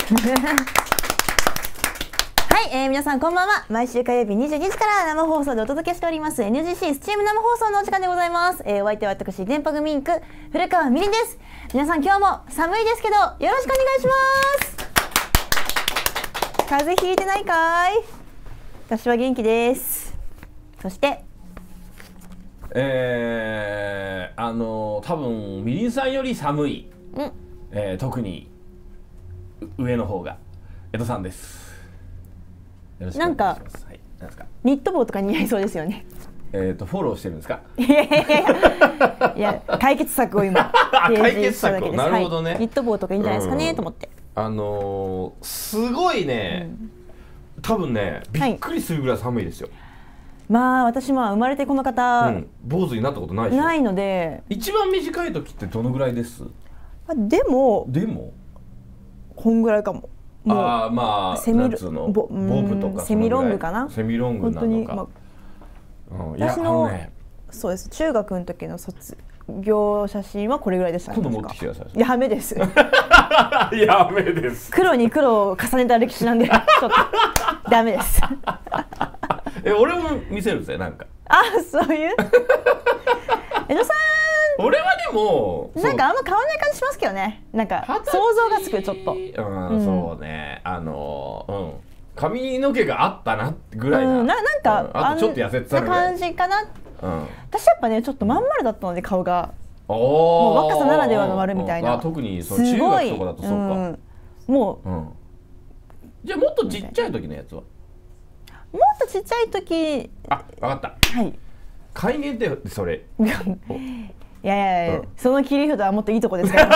はい、皆さんこんばんは。毎週火曜日22時から生放送でお届けしております NGC スチーム生放送のお時間でございます。お相手は私電波組インク古川みりんです。皆さん今日も寒いですけどよろしくお願いします。風邪ひいてないかい？私は元気です。そして多分みりんさんより寒い、特に上の方が江戸さんです。よろしくお願いします。はい、なんですか？ ニット帽とか似合いそうですよね。 フォローしてるんですか？ いや解決策を今解決策を、なるほどね、 はい、ニット帽とかいいんじゃないですかね、と思って。 すごいね、多分ねびっくりするぐらい寒いですよ。 まあ私も生まれてこの方、 坊主になったことないでしょ？ ないので。 一番短い時ってどのぐらいです？ でもこんぐらいかも。 ああ、まあなんつうの、ボブとかセミロングかな。 セミロングなのか。 私のそうです、中学の時の卒業写真はこれぐらいでしたね。 今度持ってきてください。 やめです。 やめです。 黒に黒を重ねた歴史なんでちょっとダメです。 俺も見せるぜ、なんか。 あ、そういう江戸さん、 俺はでもなんかあんま変わらない感じしますけどね。なんか想像がつく、ちょっと。 そうね、髪の毛があったなぐらいな。 なんかあとちょっと痩せてたぐらい感じかな。私やっぱねちょっとまん丸だったので、顔がもう若さならではの丸みたいな。 特にその中学とかだとそうか。 もうじゃあもっとちっちゃい時のやつは？ もっとちっちゃい時。 あ、分かった。はい。改元ってそれ。 いや、その切り札はもっといいとこですから。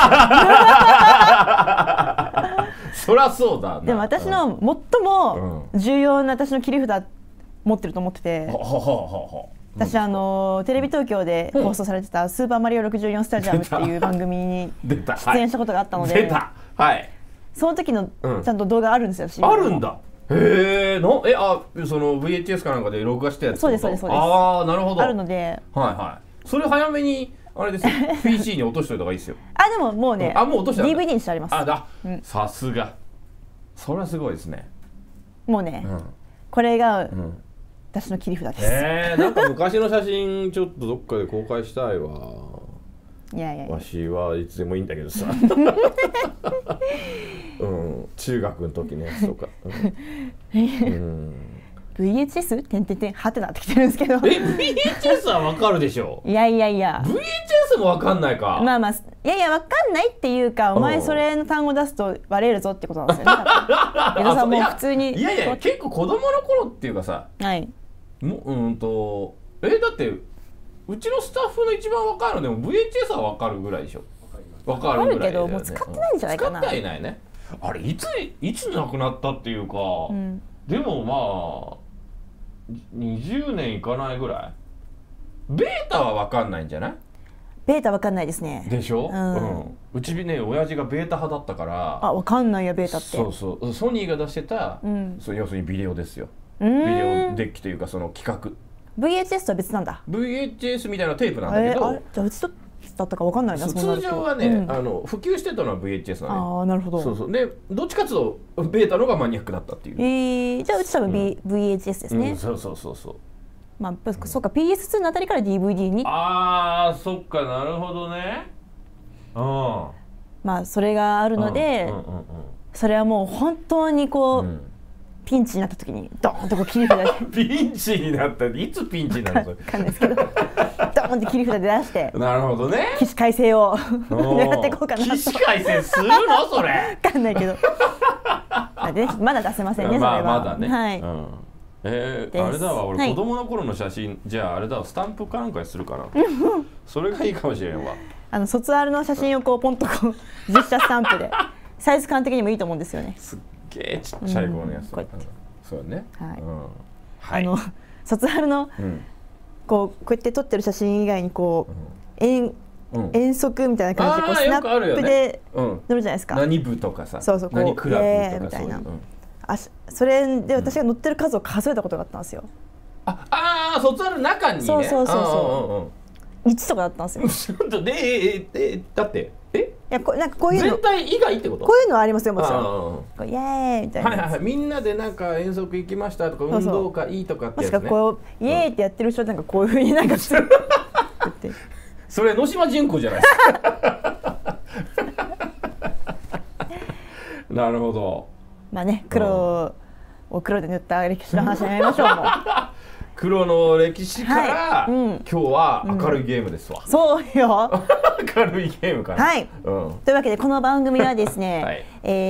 そりゃそうだ。 でも私の最も重要な私の切り札持ってると思ってて。私テレビ東京で放送されてたスーパーマリオ64スタジアムっていう番組に出演したことがあったので。 出た。はい。その時のちゃんと動画あるんですよ。 あるんだ。へえ、その VHS かなんかで録画したやつ。 そうです。 ああ、なるほど。 あるので。 はい。それ早めにあれですよ。PC に落としといた方がいいですよ。 でももうね。もう落とした。DVD にしてあります。 さすが。それはすごいですね。 もうね、これが私の切り札です。 なんか昔の写真ちょっとどっかで公開したいわ。 いやわしはいつでもいいんだけどさ。中学の時のやつとか。 VHS？ てんてんてんはてなってきてるんですけど。 VHS はわかるでしょ。 いや。 VHS もわかんないか。 わかんないっていうか、お前それの単語出すと割れるぞってことなんですよね。江戸さんも普通に。 いや結構子供の頃っていうかさ。 はい。 だってうちのスタッフの一番わかるのでも VHS はわかるぐらいでしょ。わかるぐらいだよね。 けどもう使ってないんじゃないかな。 使ってはいないね。あれいつなくなったっていうか、でもまあ20年いかないぐらい。ベータはわかんないんじゃない？ ベータわかんないですね。 でしょ？うちね親父がベータ派だったから。 わかんないやベータって。 そうソニーが出してた、要するにビデオですよ。ビデオデッキというかその企画。 VHS とは別なんだ。 VHS みたいなテープなんだけど、 じゃあうちとだったかわかんないな。 通常はね、普及してたのは VHS なの。 なるほど。 そうでどっちかっていうとベータのがマニアックだったっていう。 じゃあうち多分 VHS ですね。 そうまあそうか PS2 のあたりから DVD に。 そっか、なるほどね。 まあそれがあるので、それはもう本当にこうピンチになった時にドーンとこう切り札で。 ピンチになったっていつピンチになるの？ 分かんないですけど、ドーンって切り札で出して。 なるほどね。 起死回生を狙っていこうかなと。 起死回生するのそれ？ 分かんないけど。まだ出せませんね、それは。 まだね。 はい。 あれだわ、俺子供の頃の写真、じゃああれだわ、スタンプかなんかにするかな。それがいいかもしれんわ。 卒アルの写真をこうポンとこう実写スタンプでサイズ感的にもいいと思うんですよね。 すっげえちっちゃい頃のやつ。そうね。 はい。卒アルのこうやって撮ってる写真以外にこう遠足みたいな感じでこうスナップで撮るじゃないですか。 何部とかさ、 何クラブとかみたいな。それで私が乗ってる数を数えたことがあったんですよ。 卒アル中にね。 そう1とかだったんですよ。 ちょっとだってやなんかこういうの全体以外ってこと？ こういうのはありますよもちろん。こうイエーイみたいな。 はいはいはい。みんなでなんか遠足行きましたとか運動会いいとかってやつね。 もしくはこうイエーイってやってる人なんかこういう風になんかする。 それ野島純子じゃないですか。なるほど。 まあね、黒を黒で塗った歴史の話になりましょう。もう黒の歴史から、今日は明るいゲームですわ。 そうよ。 明るいゲームかな。 はい。というわけでこの番組はですね、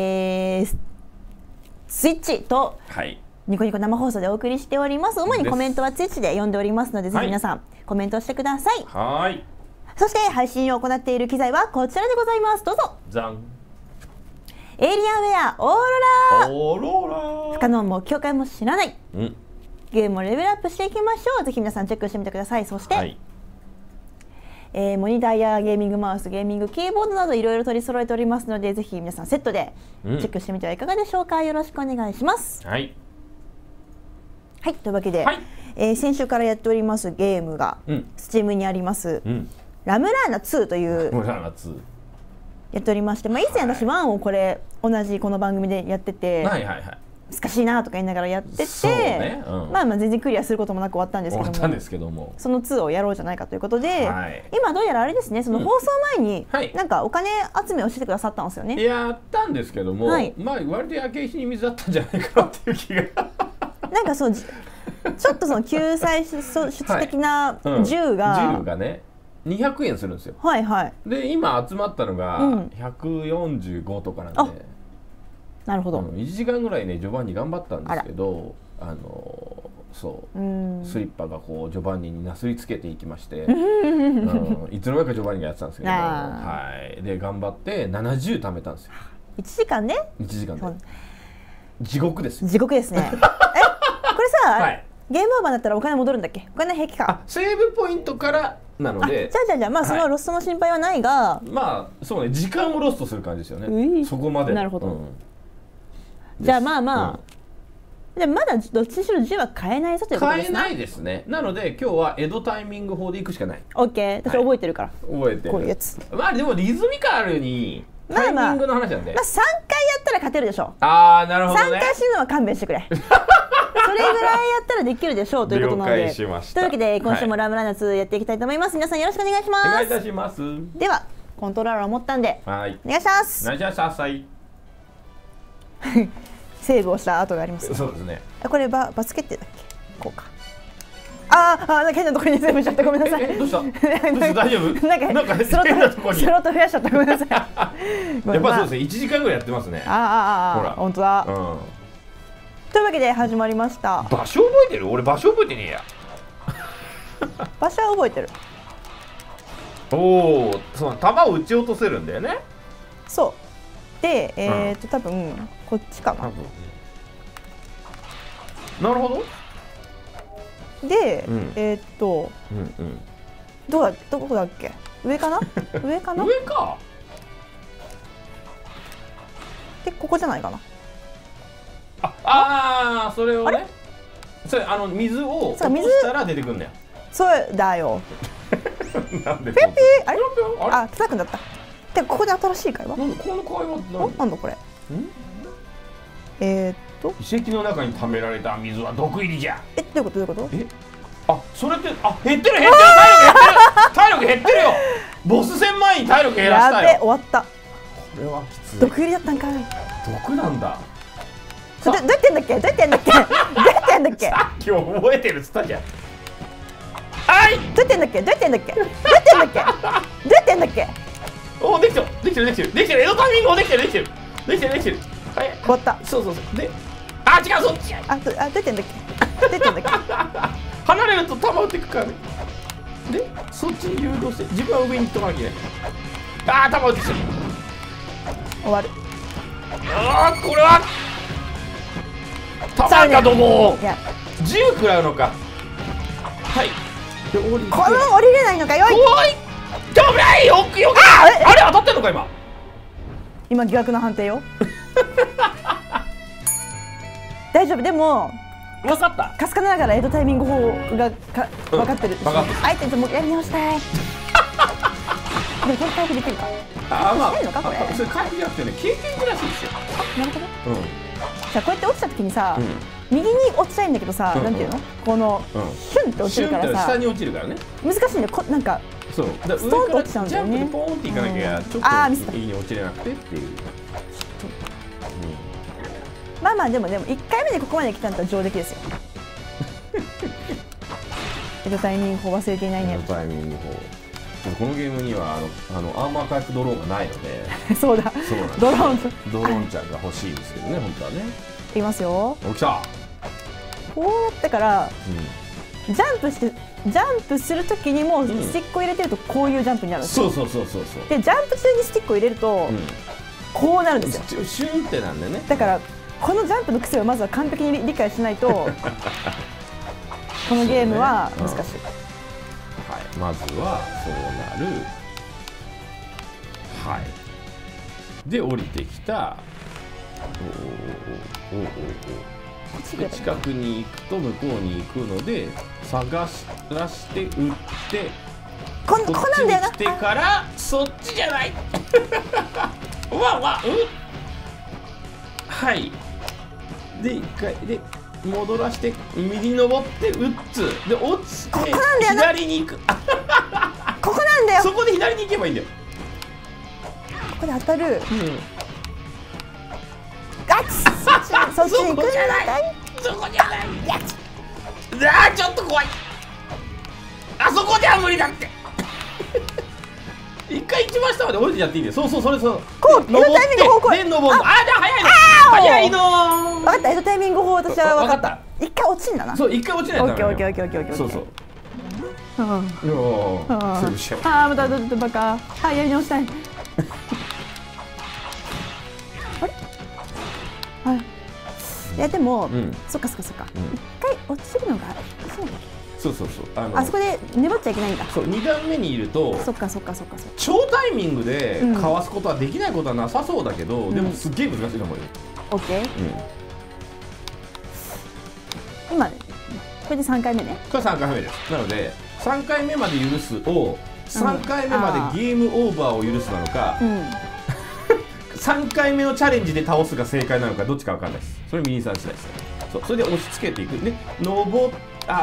スイッチとニコニコ生放送でお送りしております。主にコメントはツイッチで読んでおりますので、ぜひ皆さんコメントしてください。 はい。 そして配信を行っている機材はこちらでございます。どうぞ。 じゃん。 エイリアンウェアオーロラ。不可能も境界も知らない。ゲームをレベルアップしていきましょう。ぜひ皆さんチェックしてみてください。そして、モニターやゲーミングマウス、ゲーミングキーボードなどいろいろ取り揃えておりますので、ぜひ皆さんセットでチェックしてみてはいかがでしょうか。よろしくお願いします。はい。はい、というわけで、先週からやっておりますゲームが、Steam にあります、ラムラーナ2というやっておりまして、以前私1をこれ同じこの番組でやってて、難しいなとか言いながらやってて、まあ全然クリアすることもなく終わったんですけども、その2をやろうじゃないかということで、今どうやらあれですね、その放送前になんかお金集めをしてくださったんですよね。 やったんですけども、まあ割と焼け石に水だったんじゃないかなっていう気が。 なんかそうちょっとその救済出的な銃がね200円するんですよ。 はいはい。 で今集まったのが145とかなんで、 なるほど。 1時間ぐらいねジョバンニ頑張ったんですけど、そうスリッパがこうジョバンニになすりつけていきまして、いつの間にかジョバンニがやってたんですけど、で頑張って70貯めたんですよ。 1時間ね。 1時間で地獄です。 地獄ですね。これさ、ゲームオーバーだったらお金戻るんだっけ？お金平気か。 セーブポイントからなので。 じゃあまあそのロストの心配はないが、 まあそうね、時間をロストする感じですよね。そこまで。 なるほど。じゃあまあじゃあまだどっちにしろ銃は買えないぞということですね。 買えないですね。なので今日は江戸タイミング法で行くしかない。 オッケー。私覚えてるから。 覚えてる。 こういうやつ。 まあでもリズミカルにタイミングの話なんで。 まあ3回やったら勝てるでしょ。 ああなるほどね。 3回死ぬのは勘弁してくれ。それぐらいやったらできるでしょうということなので。というわけで今週もラムラナ2やっていきたいと思います。皆さんよろしくお願いします。 お願いいたします。 ではコントローラーを持ったんで、お願いします。 お願いします。はい。 セーブをした跡があります。 そうですね。 これバスケットだっけ？こうか。なんか変なところにセーブしちゃった。ごめんなさい。 どうした？大丈夫？ なんかスロット増やしちゃった。ごめんなさい。やっぱそうですね。1時間ぐらいやってますね。ほら、本当だ。というわけで始まりました。 場所覚えてる？俺場所覚えてねえや。 場所は覚えてる。 おお、そう、球を撃ち落とせるんだよね。 そう。で、多分こっちかな。 なるほど。 で、どこだっけ？上かな？上かな？ 上か。 で、ここじゃないかな。 それをね。それ水を落としたら出てくるんだよ。 そうだよ。 なんで？ ペッピー、あれ？叩くんだった。で、ここで新しい会話？ この会話なんだこれ？ 遺跡の中に溜められた水は毒入りじゃ。 どういうこと？ それって減ってる体力減ってるよ。ボス戦前に体力減らしたよ。 やべ、終わった。 これはきつい。 毒入りだったんかい。 毒なんだ。 どうやってんだっけ？ さっき覚えてるっつったじゃん。はい。 どうやってんだっけ？ おお、できてる。江戸タイミングもできてる。はい。 終わった。 そう。で、違う、そっち。 どうやってんだっけ？ 離れると弾打ってくからね。で、そっちに誘導して自分は上に行っとかなきゃいけない。弾打ってきてる。 終わる。 これは弾かども。銃食らうのか。はい。 この降りれないのかよい。 危ないよ。あれ当たってんのか今疑惑の判定よ。大丈夫。でも分かった。 かすかながらエドタイミング法が分かってる。相手ともやり直したい。でこれ回復できるか。 あ、まあ、 してんのかこれ。 それ回復じゃなくてね、経験値らしいですよ。 なるほど。 うん。 じゃあこうやって落ちた時にさ、 うん右に落ちたいんだけどさ、なんていうの、このヒュンって落ちるからさ、 下に落ちるからね。 難しいんだよ。なんかそう。だストーンと落ちちゃうんだよね。 ジャンプでポーンっていかなきゃちょっと右に落ちれなくてっていう。 まあまあでも1回目でここまで来たんだったら上出来ですよ。タイミングを忘れていないね。 タイミングを。このゲームにはアーマー回復ドローンがないので。 そうだ。ドローンちゃんが欲しいですけどね、本当はね。 いきますよ。 起きた。 こうやってから、ジャンプするときにもスティックを入れてるとこういうジャンプになるんですよ。 そう。で、 ジャンプ中にスティックを入れると、こうなるんですよ。 シュンってなんでね。 だからこのジャンプの癖をまずは完璧に理解しないとこのゲームは難しい。 はい、まずはそうなる。はい。で降りてきた。近くに行くと向こうに行くので探し出して撃ってこんなんだよな。 来てからそっちじゃない。はい。で一回で戻らして右に登って撃つで落ちて左に行く。 ここなんだよ。 そこで左に行けばいいんだよ。 ここで当たる。そっちに行くじゃない。 そこじゃない。あーちょっと怖い。あそこじゃ無理だって。一回一番下まで降りてやっていいんだよ。そうそれそう。 こう江戸タイミング法こう。 で登る。あじゃあ早いの。 分かった。江戸タイミング法私は分かった。一回落ちんだな。 そう一回落ちないとダメ。 オッケー。そう。ああまたバカ。はいやり直したい。あれ？はい。いやでも、そっか。一回落ちるのがいいんだっけ？ そう。 あそこで粘っちゃいけないんだ。 そう2段目にいると。 そっか。 超タイミングでかわすことはできないことはなさそうだけど、でもすっげえ難しいと思うよ。 オッケー。今これで3回目ね。 これ3回目です。なので3回目まで許すを3回目までゲームオーバーを許すなのか、3回目のチャレンジで倒すが正解なのかどっちか分かんないです。それミニさん次第です。そうそれで押し付けていく。で登っまあ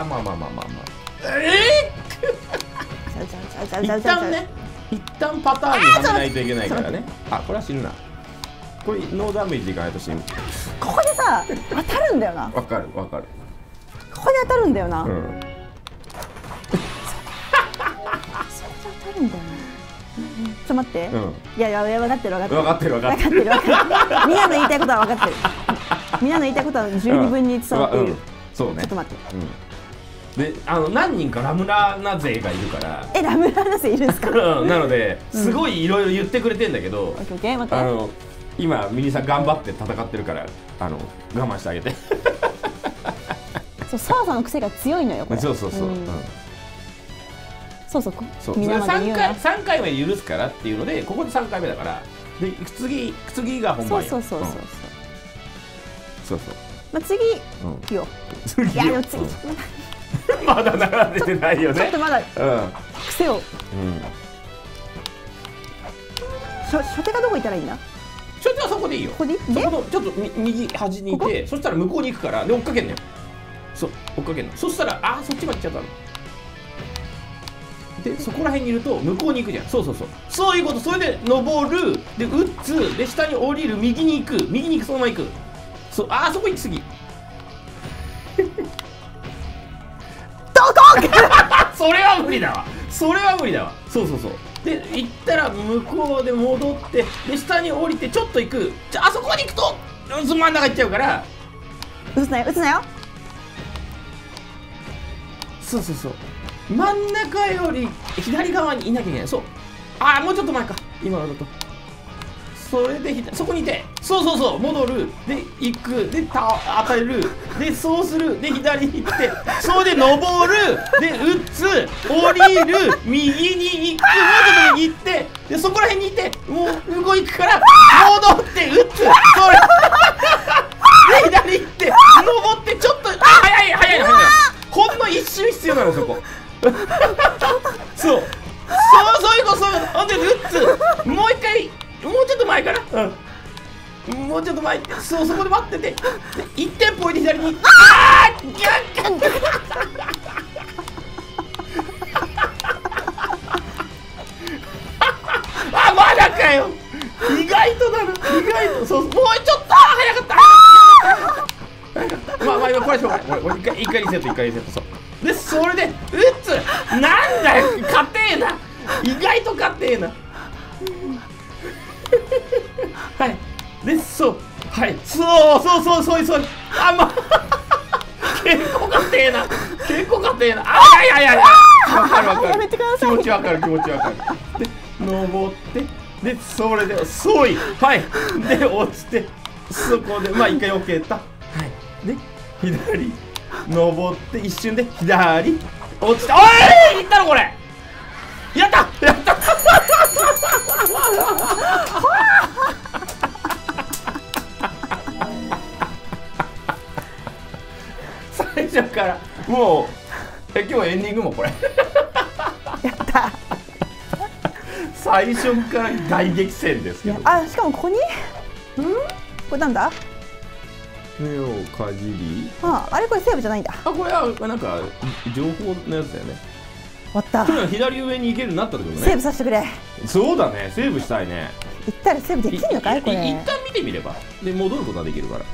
一旦パターンにはめないといけないからね。これは死ぬな。これノーダメージでいかないと死ぬ。 ここでさ当たるんだよな。 わかる。 ここで当たるんだよな。そこで当たるんだよな。ちょっと待って。いや分かってる。みんなの言いたいことは分かってる。みんなの言いたいことは十二分に伝わっている。 そうね。 ちょっと待って。 で何人かラムラーナ勢がいるから。 ラムラーナ勢いるんですか？ なのですごいいろいろ言ってくれてんだけど、今ミニさん頑張って戦ってるから我慢してあげて。 そう澤さんの癖が強いのよこれ。 そう。3回目許すからっていうのでここで3回目だからで次が本番よ。そう。 まあ次よ。いやでも次まだ並べてないよね。 ちょっとまだ癖を。初手がどこ行ったらいいんだ？ 初手はそこでいいよ。そこのちょっと右端にいて、そしたら向こうに行くからで追っかけんのよ。そう追っかけんの。そしたらそっちまで行っちゃったの。でそこら辺にいると向こうに行くじゃん。そういうこと。それで登るで打つで下に降りる右に行くそのまま行く。そこ行き過ぎ。 どこ？ それは無理だわ。そうで行ったら向こうで戻ってで下に降りてちょっと行く。あそこに行くと真ん中行っちゃうから打つなよ。 そう真ん中より左側にいなきゃいけない。そうもうちょっと前か今のだと。それでそこにいてそう戻るで行くで当たるでそうするで左に行ってそれで登るで打つ降りる右に行くもうちょっと右行ってでそこら辺にいてもう向こう行くから戻って打つそれで左行って登ってちょっと早いほんの一瞬必要なのそこ。そうそういうこと、そういうこと。ほんで、ルッツ、もう一回、もうちょっと前から。もうちょっと前、そこで待ってて。1店舗置いて左に。ああ、あ、まだかよ。意外とだな、意外と。そう、もうちょっと、早かった。まあ、今これしょうがない。一回リセット、そう。で、それで、うっつ、なんだよ、勝てえな。意外と勝てえな。はい。で、そう。はい。そう。あ、まあ、結構勝てえな。あ、いや。わかる。 やめてください。 気持ちわかる。で、登って、で、それで、そい。はい。で、落ちて、そこで、まあ、一回避けた。はい。で、左。登って一瞬で左落ちた。おい、いったのこれ。やった最初からもう今日エンディングもこれやった最初から大激戦ですけど。 あ、しかもここにこれなんだ。 目をかじり。 あれこれセーブじゃないんだ。 これはなんか情報のやつだよね。 終わった。 左上に行けるようになったってことね。 セーブさせてくれ。 そうだね、セーブしたいね。 行ったらセーブできるのかいこれ。 一旦見てみればで戻ることはできるから。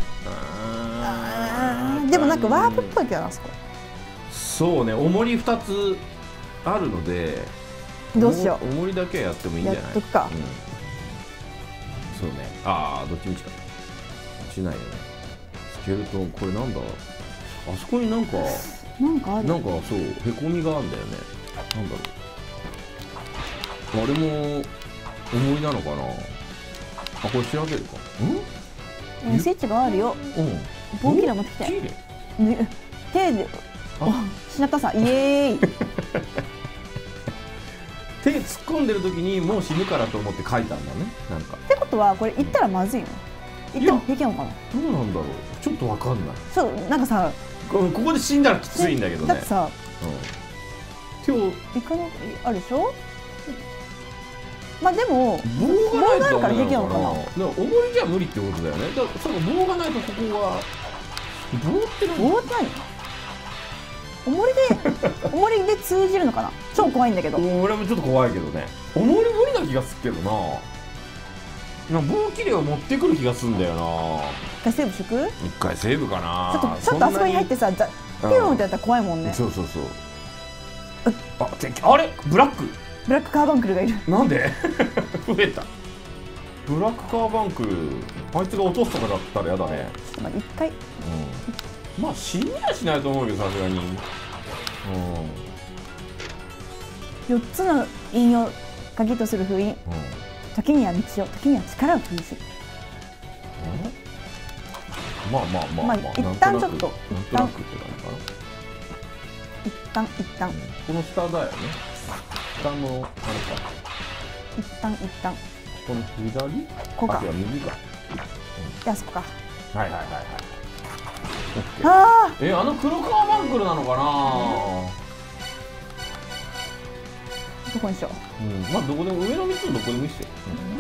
でもなんかワープっぽいけどな、そこ。 そうね、重り2つあるのでどうしよう。 重りだけやってもいいんじゃない。 やっとくか。 そうね。どっちみちか。しないよね。スケルトン、これなんだ。あそこになんかある。なんかそう、へこみがあるんだよね。なんだろう。あれも重りなのかな。これ調べるか。 スイッチがあるよ。棒切れ持ってきて。手で。しなったさ、イエーイ。 手突っ込んでる時にもう死ぬからと思って書いたんだね。なんか。 ってことはこれ行ったらまずいの？行っても平気なのかな。 どうなんだろう。ちょっとわかんない。 そう、なんかさ、 ここで死んだらきついんだけどね。 だってさ、 手を行かないあるでしょ。まあでも棒がないとから平気なのかな。 重りじゃ無理ってことだよね。だからその棒がないとここが棒って何？重りで通じるのかな。超怖いんだけど。 俺もちょっと怖いけどね。重り無理な気がするけどな。棒切れを持ってくる気がするんだよな。 一回セーブしとく？ 一回セーブかな。 ちょっとあそこに入ってさ、ピューンってやったら怖いもんね。 そう。あれブラックカーバンクルがいる。 なんで増えた。ブラックカーバンクル、あいつが落とすとかだったらやだね。 ちょっと待って、一回。 まあ死にはしないと思うけど、さすがに。 4つの韻を鍵とする封印。時には道を、時には力を封じる。 まあ一旦ちょっとなんとなくって感じかな。 一旦この下だよね。下のあれか。 一旦この左？ ここか。 右か。 で、あそこか。 はい。 あの黒革バンクルなのかな。 どこにしよう。 まあどこでも、上の3つどこでもいいっすよ。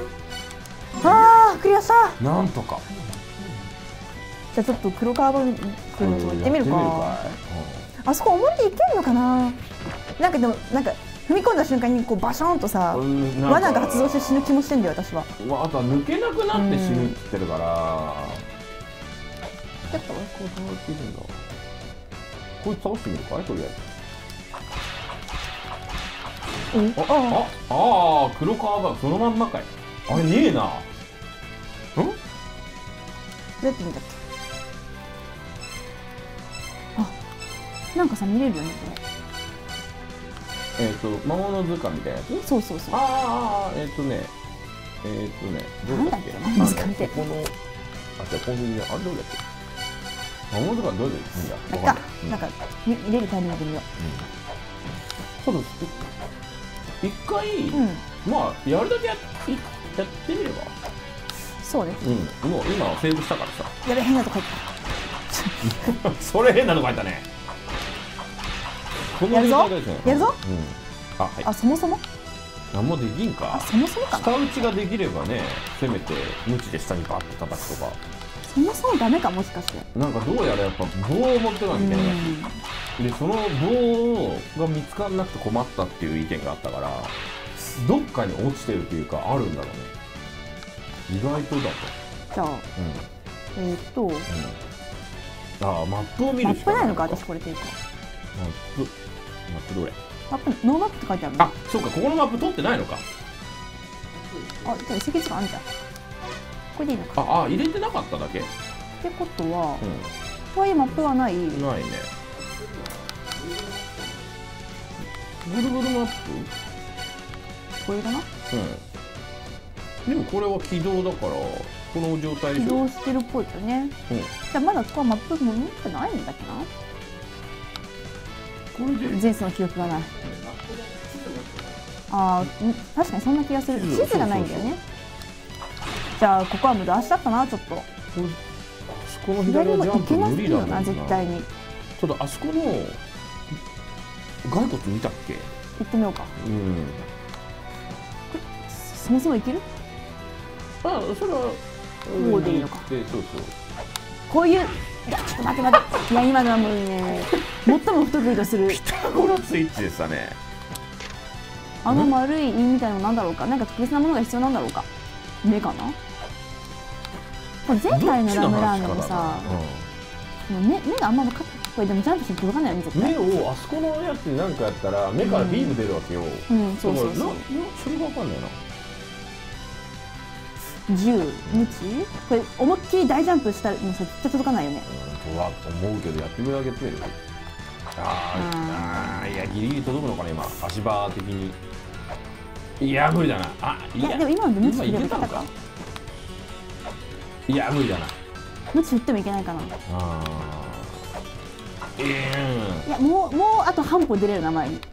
クリアした。 なんとか。 じゃあちょっと黒革バンクルのとこ行ってみるか。あそこ重りでいけるのかな。なんかでもなんか踏み込んだ瞬間にこうバションとさ、罠が発動して死ぬ気もしてんだよ私は。 あとは抜けなくなって死ぬって言ってるから。 やっぱこう倒してるんだ。こいつ倒してみるかい、とりあえず。黒革がそのまんまかい。あれねえな。 どうやって見たっけ。なんかさ見れるよねこれ。魔物図鑑みたいなやつ。 そう。 どうだっけ。 何ですか見て。 このじゃあコンビニあれどうだっけ。魔物図鑑どうやって見るんだ。 なんか見れるタイミングで見よう。 そうです。一回まあやるだけやってみれば。 そうね。 もう今はセーブしたからさ。 やべ、変なとこ入った。 それ変なとこ入ったね。 やるぞ。 あ、はい。 あ、そもそも何もできんか。 そもそもかな。 下打ちができればね、せめて無知で下にバッて叩くとか。 そもそもダメか、もしかして。 なんかどうやらやっぱ棒を持ってかなきゃいけないらしい。でその棒が見つからなくて困ったっていう意見があったから、どっかに落ちてるというかあるんだろうね。意外とだと。 じゃあ、 ああ、マップを見るしかマップないのか、私これっていうか。 マップどれ？ マップ、ノーマップって書いてある。 あ、そうか、ここのマップ取ってないのか。 あ、じゃあ遺跡図があるじゃん。これでいいのか。 あ、入れてなかっただけ。 ってことは、こういうマップはない。 ないね。ぐるぐるマップ？ これかな。 でもこれは起動だから、この状態でしょ。 起動してるっぽいけどね。じゃあまだここはマップも持ってないんだっけな。 これで前世の記憶がない。ああ、確かにそんな気がする。地図がないんだよね。じゃあここは無駄足だったな、ちょっと。 あそこの左のジャンプ無理だもんな。 絶対に。 ただあそこの骸骨見たっけ？ 行ってみようか。そもそもいける？ あ、それはこうでいいのか。 そうそう。 こういう、いやちょっと待っていや今のはもうね、最も不得意とするピタゴラスイッチでしたね。 あの丸い印みたいなのなんだろうか。なんか特別なものが必要なんだろうか。目かな。これ前回のラムラーメンでさ、目があんま分かってこれでもジャンプして届かないよね、絶対。 目をあそこのやつに何かやったら目からビーム出るわけよ。 そうそうそう。 それが分かんないな。 10、無知？これ思いっきり大ジャンプしたらもう絶対届かないよね。 とは思うけどやってみるだけってる。いやギリギリ届くのかな今足場的に。いや無理だな。 いやでも今ので無知振ればいけたか。 いや無理だな。 無知振ってもいけないかな。いやもうあと半歩出れる名前に。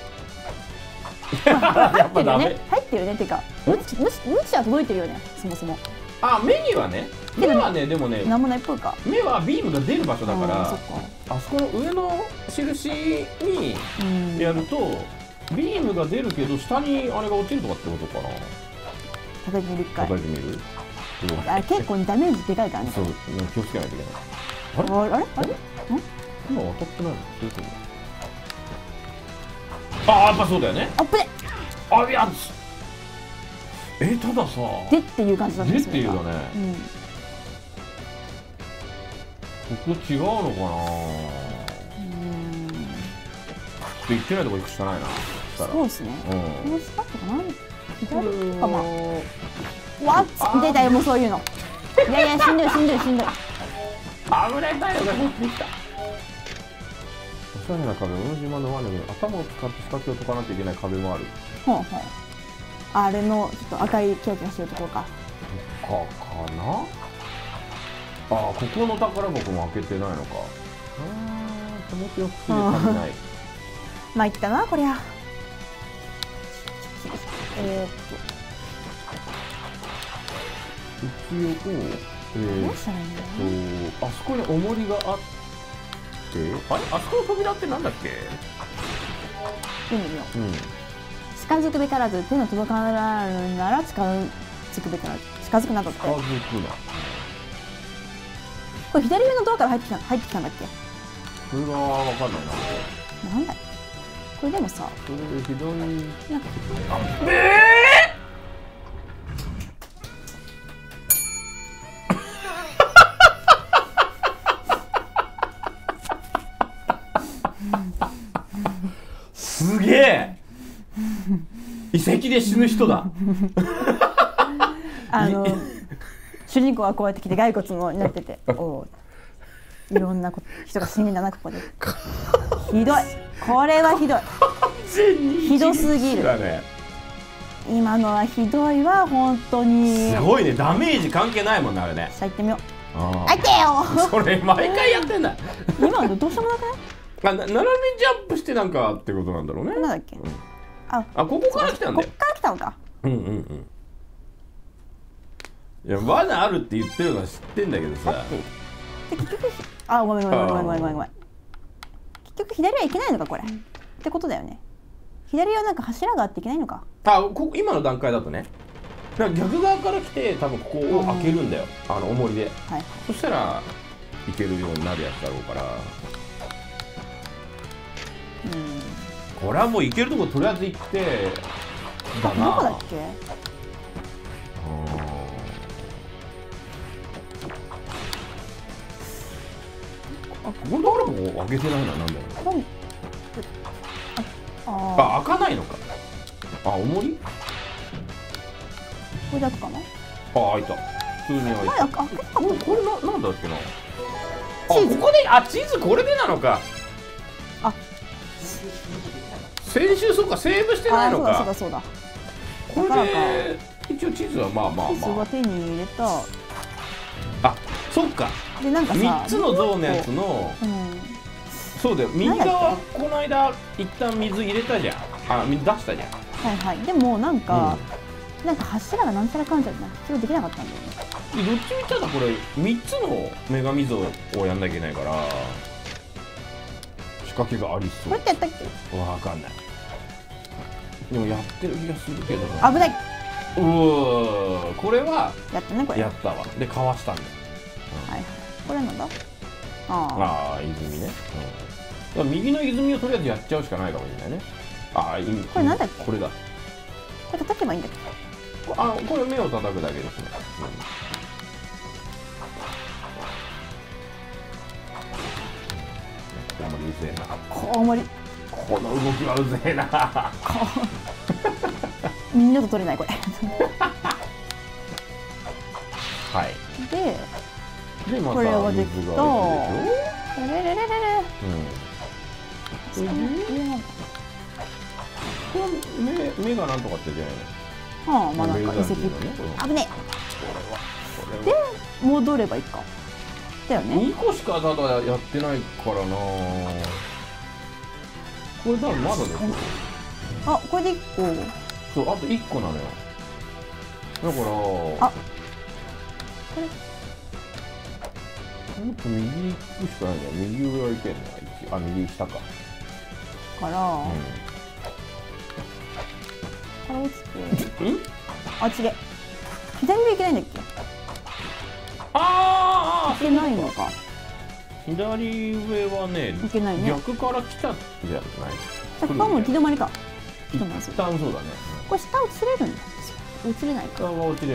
やっぱダメ。 入ってるね。てか無知は届いてるよね、そもそも。 目にはね。目はね、でもね、 なんもないっぽいか。 目はビームが出る場所だから、あそこの上の印にやるとビームが出るけど下にあれが落ちるとかってことかな。 叩いてみる一回。 叩いてみる？ 結構ダメージでかいからね。 そう、気をつけないといけない。 あれ？ 今当たってないの？それとも。やっぱそうだよね。 あっぶね。 いや、たださ。 でっていう感じだったんですよ。 でっていうだね。ここ違うのかな。言ってないとこ行くしかないな。 そうですね。このスパットかな。左かま。出たよもうそういうの。いやしんどい。危ない太陽が降ってきた。 おしゃれな壁、同じ島のワニに頭を使って仕掛けを解かなきゃいけない壁もある。 あれのちょっと赤いキラキラしてるところか。 かな。ここの宝箱も開けてないのか。手持ちよく足りない。 参ったなこりゃ。 一応あそこに重りがあって、あそこの扉ってなんだっけ？ 見てみよう。近づくべからず手の届かないなら近づくべからず。近づくなとって。 近づくな。 これ左上のドアから入ってきたんだっけ？ それが分かんないな。 なんだっけ？これでもさ。 それで左に。すげえ。遺跡で死ぬ人だ。 主人公はこうやって来て骸骨のになってて、いろんな人が死んでんだなここで。ひどい。これはひどい。ひどすぎる。今のはひどいわ本当に。 すごいね。ダメージ関係ないもんねあれね。 さあ行ってみよう。開けよ。 それ毎回やってんだ。 今のどうしようもなくない？ 斜めジャンプしてなんかってことなんだろうね。 なんだっけ？ ここから来たんだよ。 ここから来たのか。 いや罠あるって言ってるのは知ってんだけどさ。 結局ごめん。結局左はいけないのかこれ。ってことだよね。 左はなんか柱があっていけないのか。 今の段階だとね。だから逆側から来て多分ここを開けるんだよ、重りで、はい、そしたらいけるようになるやつだろうから、これはもういけるところとりあえず行ってだな。 どこだっけ。 これだからもう開けてないな。なんだろう。開かないのか。重りこれだけかな。 開いた。普通に開いた。これなんだっけな。 チーズ。 ここでチーズこれでなのか。先週そうかセーブしてないのか。 そうだ。 これで一応チーズはまあ。 チーズは手に入れた。 そっか。 でなんかさ、 3つのゾーンのやつの。そうだよ。右側この間一旦水入れたじゃん。水出したじゃん。 はい。でもなんか柱がなんちゃらかんちゃらそれできなかったんだよね。 どっちみちこれ3つの女神像をやんなきゃいけないから仕掛けがありそう。 これってやったっけ。 わかんない。でもやってる気がするけどね。 危ない。 これはやったね。これやったわ。でかわしたんだよ。 はい。これなんだ。 泉ね。右の泉をとりあえずやっちゃうしかないかもしれないね。 これなんだっけ。 これだ。 これ叩けばいいんだっけ。 これ目を叩くだけですね。コウモリうぜえな。 コウモリ。 この動きはうぜえな。 みんなと取れないこれ。 はい。 でまたこれはできた。 目がなんとかってじゃないの。 まあなんか遺跡危ねえ。で戻ればいいかだよね。 2個しかただやってないからな。これ多分まだですよ。 これで1個。 そう、あと1個なのよ。だからこれもっと右行くしかないんだよ。右上はいけんの。右下かから落ちて違え。左上いけないんだっけ。いけないのか。 左上はね、 いけないね。 逆から来たじゃない。 さっきはもう行き止まりか。 一旦そうだね。 これ下落ちれるんだ。落ちれないか。 下は落ちれない。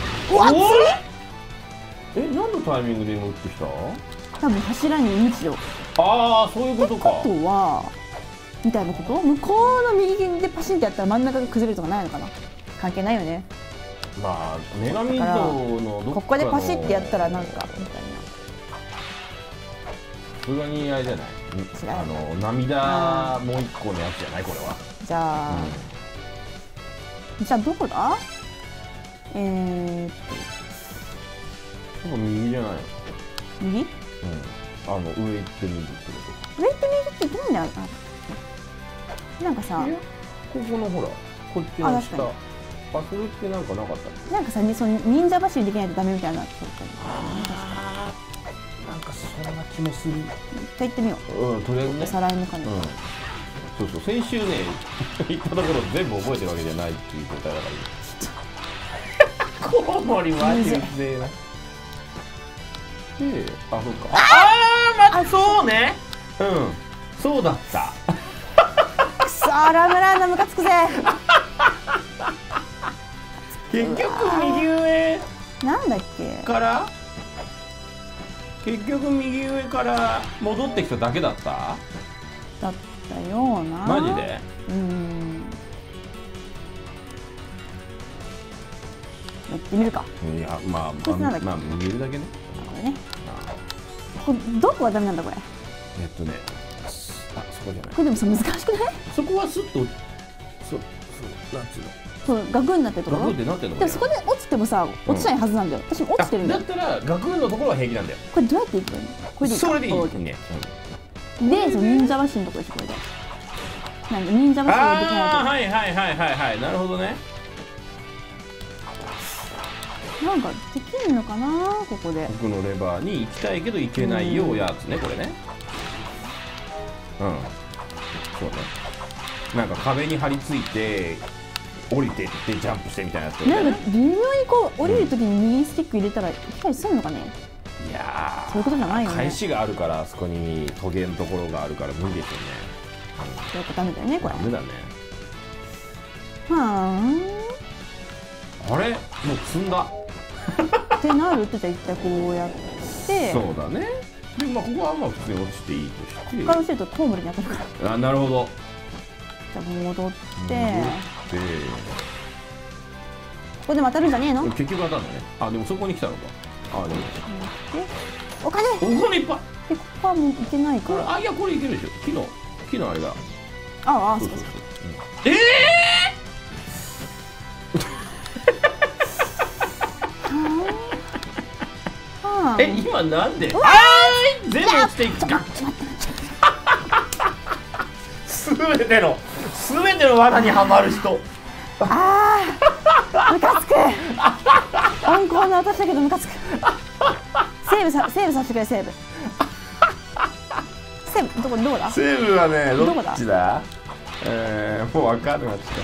何のタイミングで今打ってきた？ 多分柱に鞭を。 そういうことか。 ってことはみたいなこと？向こうの右でパシンってやったら真ん中が崩れるとかないのかな。関係ないよね。 女神像のここでパシってやったらなんかみたいな。 さすがにあれじゃない。涙もう一個のやつじゃない。これはじゃあどこだ。 右じゃない。 右？ 上行って右ってこと。 上行って右っていけないんだよ。なんかさ、 ここのほらこっちの下それってなんかなかった。 なんかさ、その忍者走りできないとダメみたいな。なんかそんな気もする。 一回行ってみよう。とりあえずね。おさらいも兼ねて。 そう先週ね行ったところ全部覚えてるわけじゃないっていう状態だから。コウモリマジうぜえな。そうか。そうね。そうだった。 くそラムランドムカつくぜ。 結局右上なんだっけから結局右上から戻ってきただけだっただったような。 マジで。 やってみるか。 いやまあ右上だけね。 これね。これどこはダメなんだこれ。 そこじゃない。 これでもさ難しくない？ そこはスッとなんつうの。 そうガクンになってるところ。 ガクンってなってるの。 でもそこで落ちてもさ落ちないはずなんだよ。私も落ちてるんだよ。 だったらガクンのところは平気なんだよ。 これどうやっていくの？これでいいか。 それでいいね。 でその忍者橋のところでしょこれで。なんで忍者橋ができないと。 はいなるほどね。 なんかできるのかなここで。 僕のレバーに行きたいけど行けないよやつねこれね。そうね。 なんか壁に張り付いて降りてってジャンプしてみたいなやつよね。 なんか微妙にこう降りるときに右スティック入れたら来たりするのかね。 いやー、 そういうことじゃないよね。 返しがあるから、あそこにトゲのところがあるから無理ですよね。 やっぱダメだよねこれ。 ダメだね。 はあれもう積んだあ。ってなるとじゃあ一体こうやって。 そうだね。でまあここはまあ普通に落ちていいとして。 他のシュートコウモリに当たるから。 あ、なるほど。 じゃあ戻ってここでも当たるんじゃねえの。 結局当たるんだね。あ、でもそこに来たのか。あ、でもお金お金いっぱい。 でここはもういけないかこれ、 ら。 あ、いやこれいけるでしょ。木のあれだ。 ああ、 そそううそうそう。今なんで？全部落ちていくか。すべての罠にはまる人。 ああ、ムカつく。温厚な私だけどムカつく。セーブさせてくれ、セーブ。セーブどこだ？ セーブはね、どどこだっちだ？もう分かんなくなっちゃった。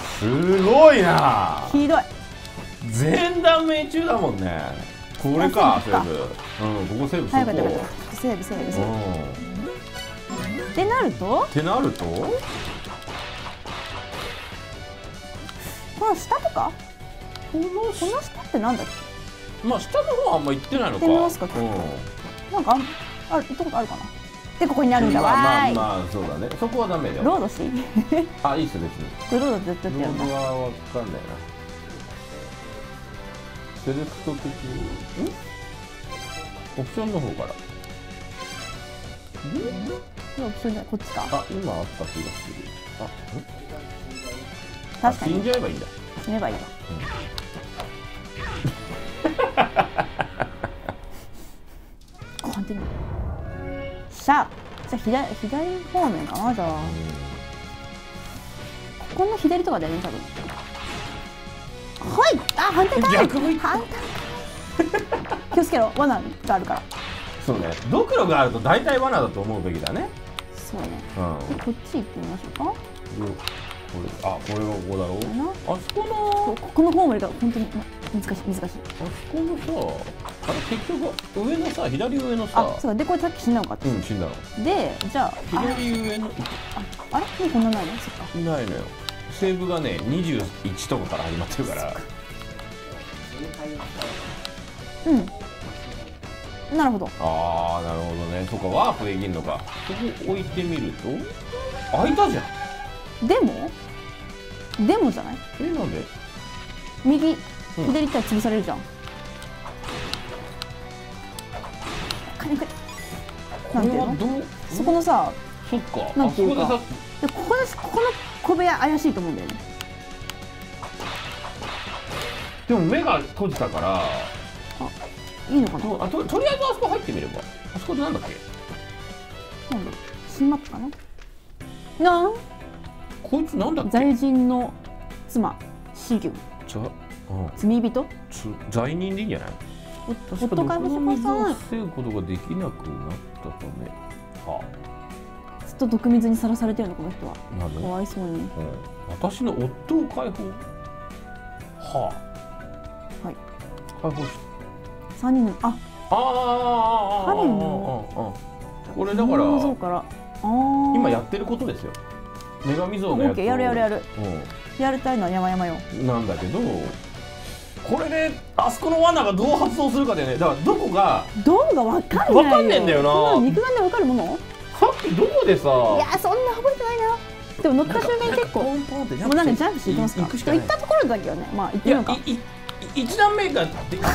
すごいな。 ひどい。 全段命中だもんね。これか、セーブ。うん、ここセーブ。 はい、よかったよかった。セーブ。ってなると？この下とか？この下ってなんだっけ？ まあ下の方はあんま行ってないのか。 行ってみますか。なんか行ったことあるかな。でここになるんだわーい。 まあそうだね。そこはダメだよ。 ロードし。 あ、いいっす別に。 これロード絶対やるな。 ロードはわかんないな。セレクト的にオプションの方から。 これオプションじゃこっちか。 あ、今あった気がする。 確かに。 死んじゃえばいいんだ。 死ねばいいわ。完璧に。じゃあ左方面かな。じゃあここの左とかだよね多分。はい、あ、反対かい。 逆向いた。 反対かい。気をつけろ、罠があるから。 そうね。ドクロがあると大体罠だと思うべきだね。 そうね。 うん。 こっち行ってみましょうか。 これがここだろう。あそこのこのコウモリが本当に難しい。 あそこのさ、あれ結局上のさ、左上のさ。 あ、そうだ。でこれさっき死んだのかって。 うん、死んだの。 で、じゃあ左上のあれもうこんなないの？そっか。 いないのよ。セーブがね、21とかから始まってるから。 うん。なるほど。 ああ、なるほどね。そっか、ワープできるのか。そこ置いてみると開いたじゃん。 でもじゃない？ なんで？ 右、左行ったら潰されるじゃん。なんていうの？そこのさ、 そっか。 なんていうか。 ここの小部屋怪しいと思うんだよね。 でも目が閉じたから。 いいのかな。 とりあえずあそこ入ってみれば。あそこでなんだっけ？ なんだ。新マップかな。 こいつなんだっけ？ 罪人の妻シギュ。罪人？ 罪人でいいんじゃない？ 夫解放してください。 防ぐことができなくなったため。はあ。ずっと毒水にさらされてるのこの人は。 なぜ？ かわいそうに。 私の夫を解放。はあ。はい。 解放し。 3人の彼のこれだから像から今やってることですよ。女神像のやつをやるやりたいのは山々よなんだけど、これであそこの罠がどう発動するかでね。だからどこが分かんねえんだよな。肉眼で分かるもの？ さっきどこでさ、 いやそんな覚えてないな。でも乗った瞬間結構もうなんかジャンプしていきますか。行ったところだけどね。まあ行ってみようか。 一段目が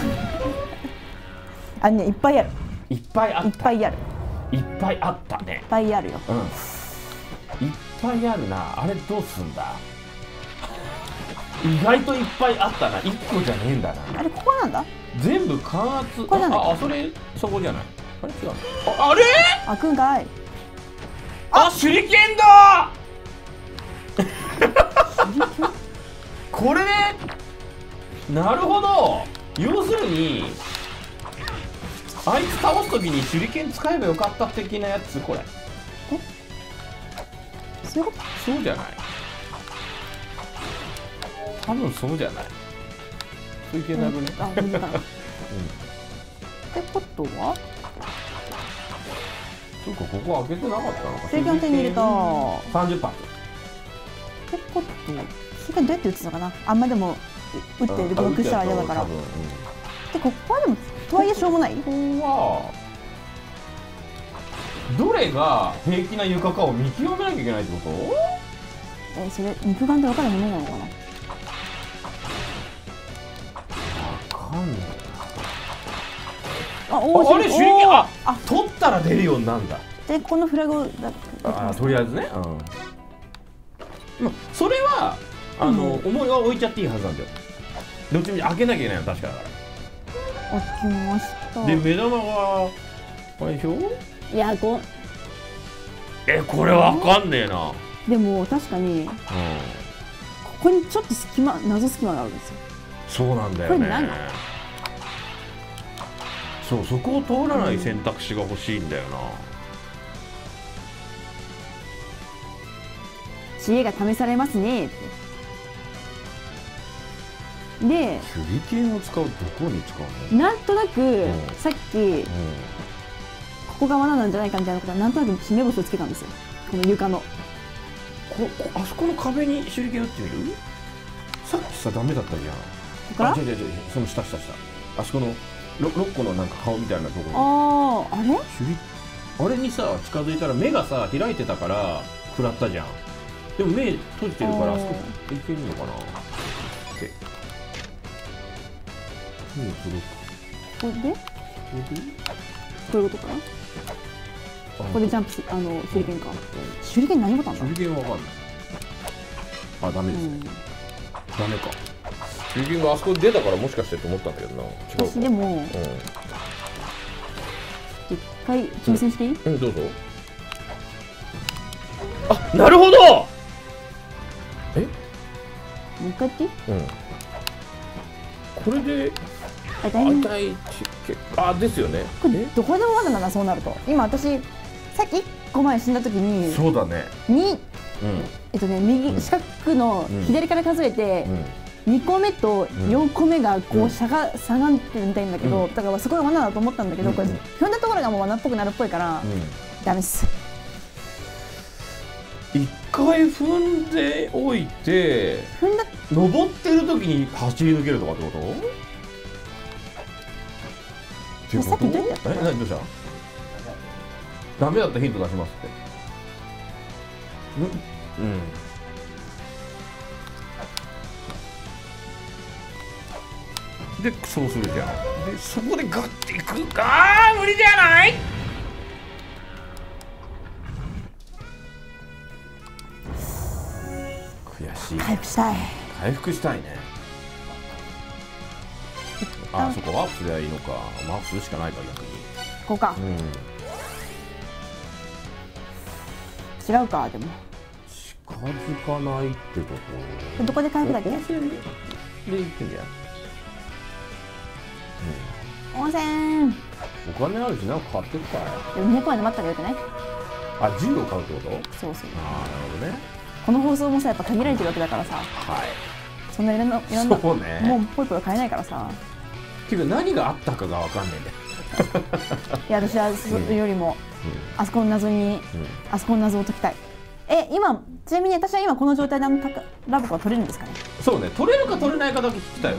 いっぱいある。 いっぱいあった。 いっぱいある。 いっぱいあったね。 いっぱいあるよ。 いっぱいあるな。あれどうすんだ。意外といっぱいあったな。1個じゃねえんだな。 あれここなんだ。 全部感圧。 これなんだ。 そこじゃない。あれ違う。あれ？ 開くんかい。 手裏剣だ。これね。なるほど。要するにあいつ倒すときに手裏剣使えばよかった的なやつ。これそういうこと？ そうじゃない？多分そうじゃない？そういけなくね。 あ、無理かな。ってことは？ そうか、ここ開けてなかったのか。 手裏剣手に入れた。 30発。 ってこと、手裏剣どうやって打つのかな。あんまでも打ってる僕したら嫌だから。で、ここはでもとはいえしょうもない。 ここはどれが平気な床かを見極めなきゃいけないってこと？ それ肉眼で分かるものなのかな。 わかんない。 あ、 あれ手裏剣、あ、取ったら出るようになるんだ。 で、このフラグをとりあえずね。それは思いは置いちゃっていいはずなんだよ。どっちみち開けなきゃいけないの確かだから。 開きました。 で、目玉があれでしょ？ いや、 これわかんねえな。 でも確かにここにちょっと謎隙間があるんですよ。 そうなんだよね。これ何？そう、そこを通らない選択肢が欲しいんだよな。 知恵が試されますねって。で、 手裏剣を使う、どこに使うの？なんとなくさっきここが罠なんじゃないかみたいなことはなんとなく目星をつけたんですよ。この床のあそこの壁に手裏剣打ってみる？さっきさダメだったじゃん。 ここから？ 違うその下あそこの6個のなんか顔みたいなところ。 あれ？ あれにさ近づいたら目がさ開いてたから食らったじゃん。でも目閉じてるからあそこいけるのかなって。 これで？こういうことかな？ここでジャンプ手裏剣か。手裏剣何ボタンだ？ 手裏剣わかんない。あ、ダメですね。ダメか。手裏剣があそこで出たからもしかしてと思ったんだけどな。違う。 私でも一回挑戦していい？ うん、どうぞ。あ、なるほど。 もう一回やっていい？ これでですよね。 これどこでも罠だな、そうなると。今私さっき1個前死んだ時にそうだね。 右四角の左から数えて2個目と4個目がこう下がってるみたいんだけど、だからそこが罠だと思ったんだけど、これ踏んだところがもう罠っぽくなるっぽいからダメです。 一回踏んでおいて登ってる時に走り抜けるとかってこと？ さっきどうやった？ 何どうした？ダメだったらヒント出しますって。でそうするじゃん。でそこでグッていく。無理じゃない？悔しい。 回復したい。 回復したいね。そこワープすればいいのか。ワープするしかないか逆に。 こうか。違うか。でも近づかないってこと。 どこで回復だっけ？ 温泉で行ってんじゃん。 温泉。 お金あるしなんか買ってくかい。 でも200万で待ったらよくない？ 銃を買うってこと？ そう。 なるほどね。 この放送もさやっぱ限られてるわけだからさ。そんないろんなそうね。 もうポイポイ買えないからさ。 けど何があったかが分かんないんだよ。 いや私はそれよりもあそこの謎にあそこの謎を解きたい。今ちなみに私は今この状態でラブコは取れるんですかね？そうね、取れるか取れないかだけ聞きたいわ。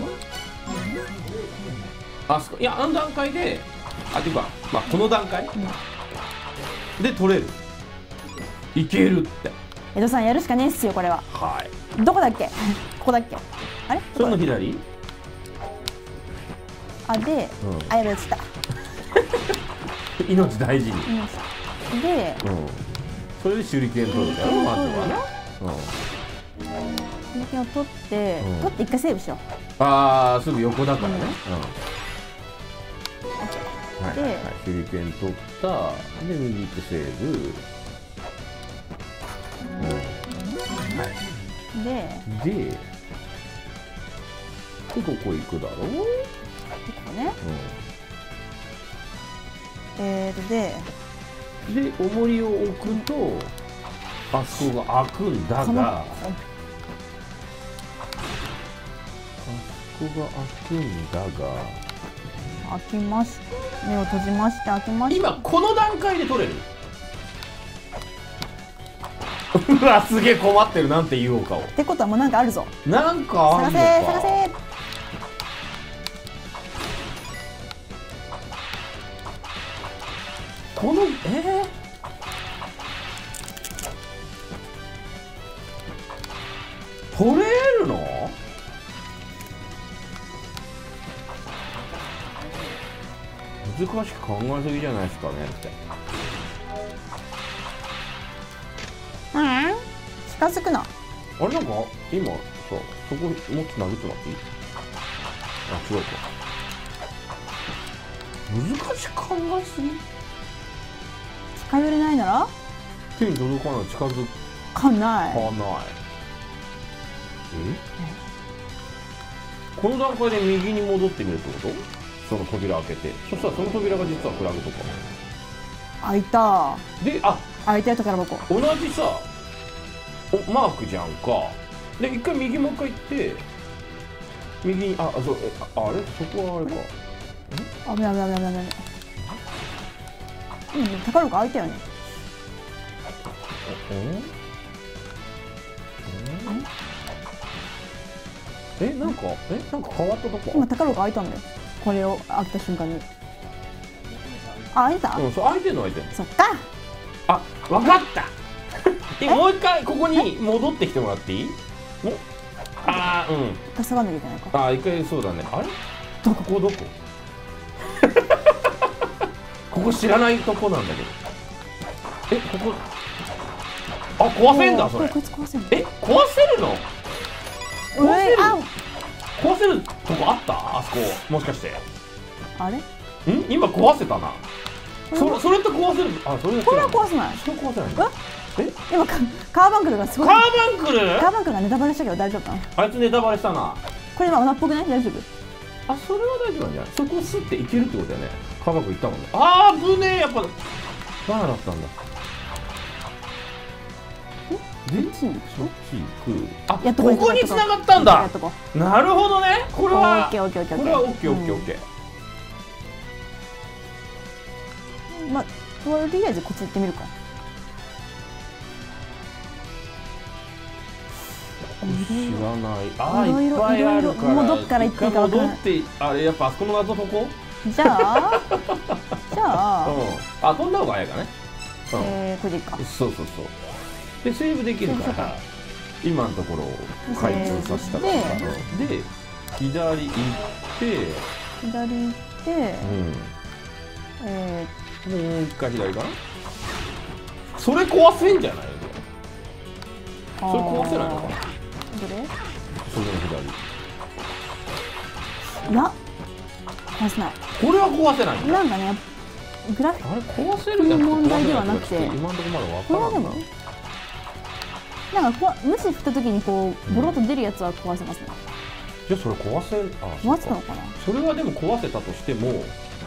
いやあの段階でていうかこの段階で取れる。いけるって。江戸さんやるしかねえっすよこれは。どこだっけ？ここだっけ？あれ？それの左？で、やべえ、つった。命大事に。で、それで手裏剣取るだろ、まずはな。手裏剣を取って一回セーブしよう。すぐ横だからね。で、手裏剣取った。で、右行ってセーブ。で、ここ行くだろう。ここね。で重りを置くとあそこが開くんだが、あそこが開くんだが、 開きました。目を閉じまして開きました。 今この段階で取れる。うわ、すげえ困ってる。なんて言おうかを。 ってことはもうなんかあるぞ。 なんかあるのか。 探せ。 この取れるの？難しく考えすぎじゃないですかねって。 近づくな。 あれなんか今さ、そこもっと殴ってもらっていい？あ、違うか。難しく考えすぎ？ 近寄れないなら手に届かない。近づかない。 かない。この段階で右に戻ってみるってこと？その扉開けて、そしたらその扉が実はフラグとか開いた。 で、 開いたやつからどこ？ 同じさマークじゃんか。で一回右もう一回行って右に、そう、あれそこはあれか。 危ない。高いの開いたよね。なんか変わったとこ。今高いの開いたんだよ。これを開けた瞬間に。開いた？ そう、開いてんの開いてんの。 そっか。 わかった。もう一回ここに戻ってきてもらっていい？一回下がんなきゃいけないか。 一回そうだね。あれ？どこ？ここ知らないとこなんだけど。ここ。壊せんだそれ。 こいつ壊せんの？ 壊せるの？壊せるとこあった？あそこもしかして。 あれ？ 今壊せたな。それって壊せる？ これは壊せない。 それ壊せない。 今カーバンクルがすごい。 カーバンクルがネタバレしたけど大丈夫かな？ あいつネタバレしたな。 これ今女っぽくない？大丈夫？ それは大丈夫なんじゃない？そこスッていけるってことだよね。カーバンクル行ったもんね。危ねえ。やっぱバナだったんだ。で、そっち行く。ここに繋がったんだ。なるほどね。これはオッケー。 まあ、とりあえずこっち行ってみるか。 知らない。いっぱいあるから。 もうどっから行っていいか分からない。 あれやっぱあそこの謎とこ？ じゃあ飛んだ方が早いかね。 これでいいか。 そう。でセーブできるから今のところを開通させたから。で左行ってもう一回左かな。それ壊せんじゃない？それ壊せないのかな？ どれ？ それの左。 いや壊せない。 これは壊せないんだ。 なんかね、グラフィック壊せるやつと問題ではなくて、 今のところまだ分からんな。 なんか無視振った時にこうボロッと出るやつは壊せますね。 じゃあそれ壊せたのかな？ それはでも壊せたとしても、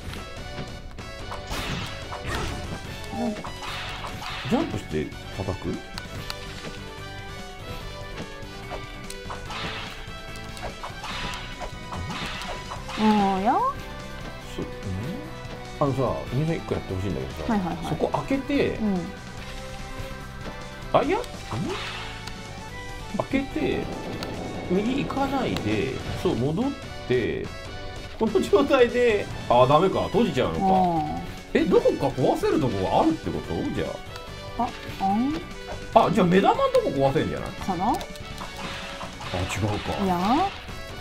ジャンプして叩く？さ、みんな1個やってほしいんだけどさ、そこ開けて、開けて右行かないで、そう戻って、この状態でダメか、閉じちゃうのか。どこか壊せるとこがあるってこと？じゃあじゃあ目玉のとこ壊せるんじゃないかな？ 違うか。 いや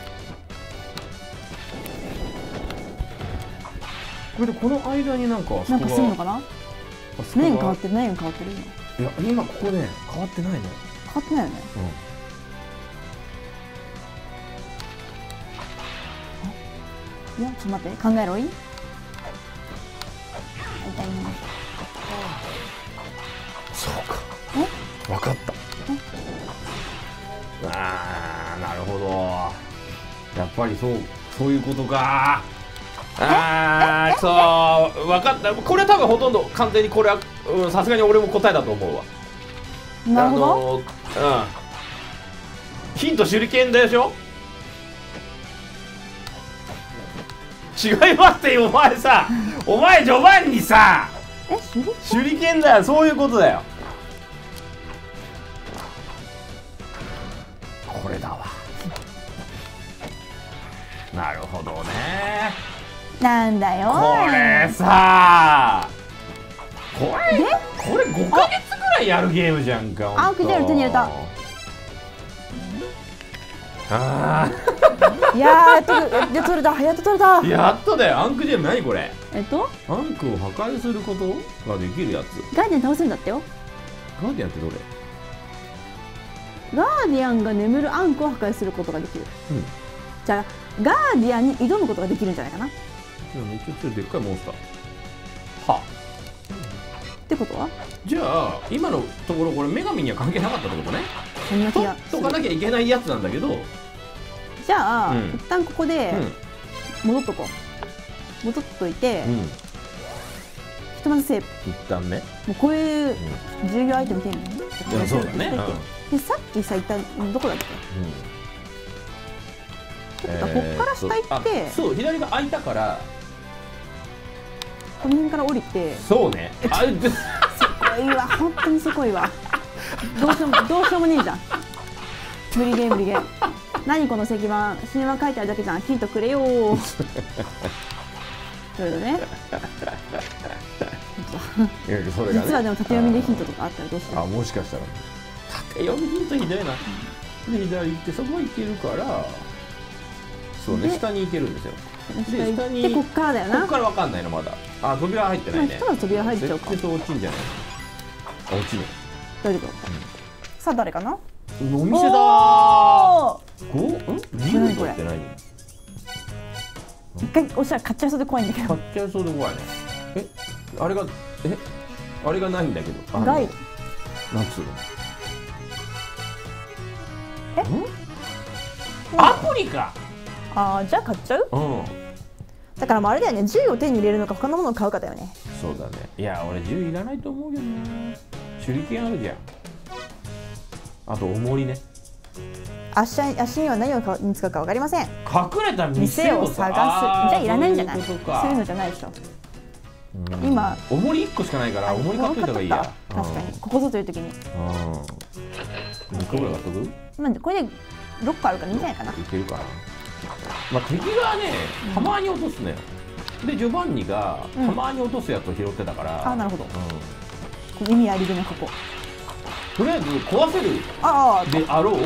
これでこの間になんかするのかな？何が変わってる？今。いや今ここね変わってないの。 変わってないよね。いやちょっと待って、考えろい。 そうか。分かった。なるほど。やっぱりそういうことか。分かった。これ多分ほとんど完全にこれはさすがに俺も答えだと思うわ。 なるほど。 ヒント手裏剣でしょ。違いますってお前さ、お前序盤にさ、手裏剣だよ、そういうことだよ。これだわ。なるほどね。 なんだよこれさ、これ5ヶ月ぐらいやるゲームじゃんか。 あ、手に入れた。 あいやー、やっと取れた、やっと取れた。 やっとだよ。アンクジェム何これ。 アンクを破壊することができるやつ。 ガーディアン倒せるんだってよ。 ガーディアンってどれ。 ガーディアンが眠るアンクを破壊することができる。じゃあガーディアンに挑むことができるんじゃないかな。 めっちゃ強いでっかいモンスター。はってことは、 じゃあ今のところこれ女神には関係なかったってことね。取っとかなきゃいけないやつなんだけど。 じゃあ、一旦ここで戻っとこう。戻っといて、ひとまずセーブ。 一旦ね。 もうこういう重要アイテム手に入れる。 そうだね。 でさっきさ、一旦どこだっけ。こっから下行って、 そう、左が開いたからこの辺から降りて。 そうね。 せこいわ、本当にせこいわ。どうしようもねえじゃん。無理ゲー無理ゲー。何この石板、神話書いてあるだけじゃん。ヒントくれよー。それだね。実はでも縦読みでヒントとかあったらどうしよう。 あ、もしかしたら縦読みヒントひどいな。で左行ってそこ行けるから、そうね、下に行けるんですよ。 で下に、でこっからだよな。 こっからわかんないのまだ。あ、扉入ってないね。 まあ扉入っちゃうか。 絶対落ちんじゃない。あ、落ちる。 大丈夫。さあ誰かな。 お店だー。リンゴって何？ 一回おっしゃる買っちゃいそうで怖いんだけど。 買っちゃいそうで怖いね。あれがないんだけど。 ガイ。 なんつうの？アプリか。 ああ、じゃあ買っちゃう？だからあれだよね、銃を手に入れるのか他のものを買うかだよね。 そうだね。いや、俺銃いらないと思うけどな。手裏剣あるじゃん。あと重りね。足には何をに使うか分かりません。 隠れた店を探す。じゃあいらないんじゃない？そういうのじゃないでしょ。今重り1個しかないから重り買っといた方がいいや。 確かにここぞという時に。 2個ぐらい買っとく？ まあこれで6個あるからいいんじゃないかな。 いけるかな。まあ敵がね、たまに落とすのよ。でジョバンニがたまに落とすやつを拾ってたから。 あ、なるほど。意味ありげなここ。 とりあえず壊せるであろう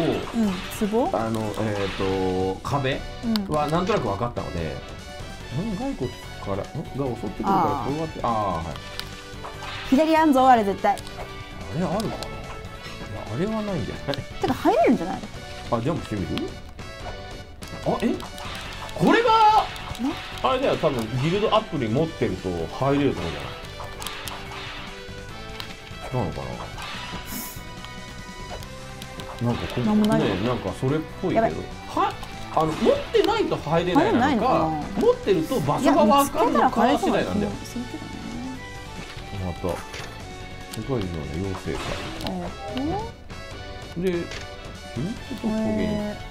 壁はなんとなく分かったので、骸骨からが襲ってくるから転がって、はい。 左あんぞあれ絶対。 あれあるかな。いやあれはないんじゃない。 てか入れるんじゃない？ あ、ジャンプしてみる？これがあれだよ、多分ギルドアプリ持ってると入れると思うじゃない。違うのかな。なんかここね、なんかそれっぽいけど、持ってないと入れないのか、持ってると場所が分かるのか次第なんだよ。また世界の妖精か。で、ヒントトップ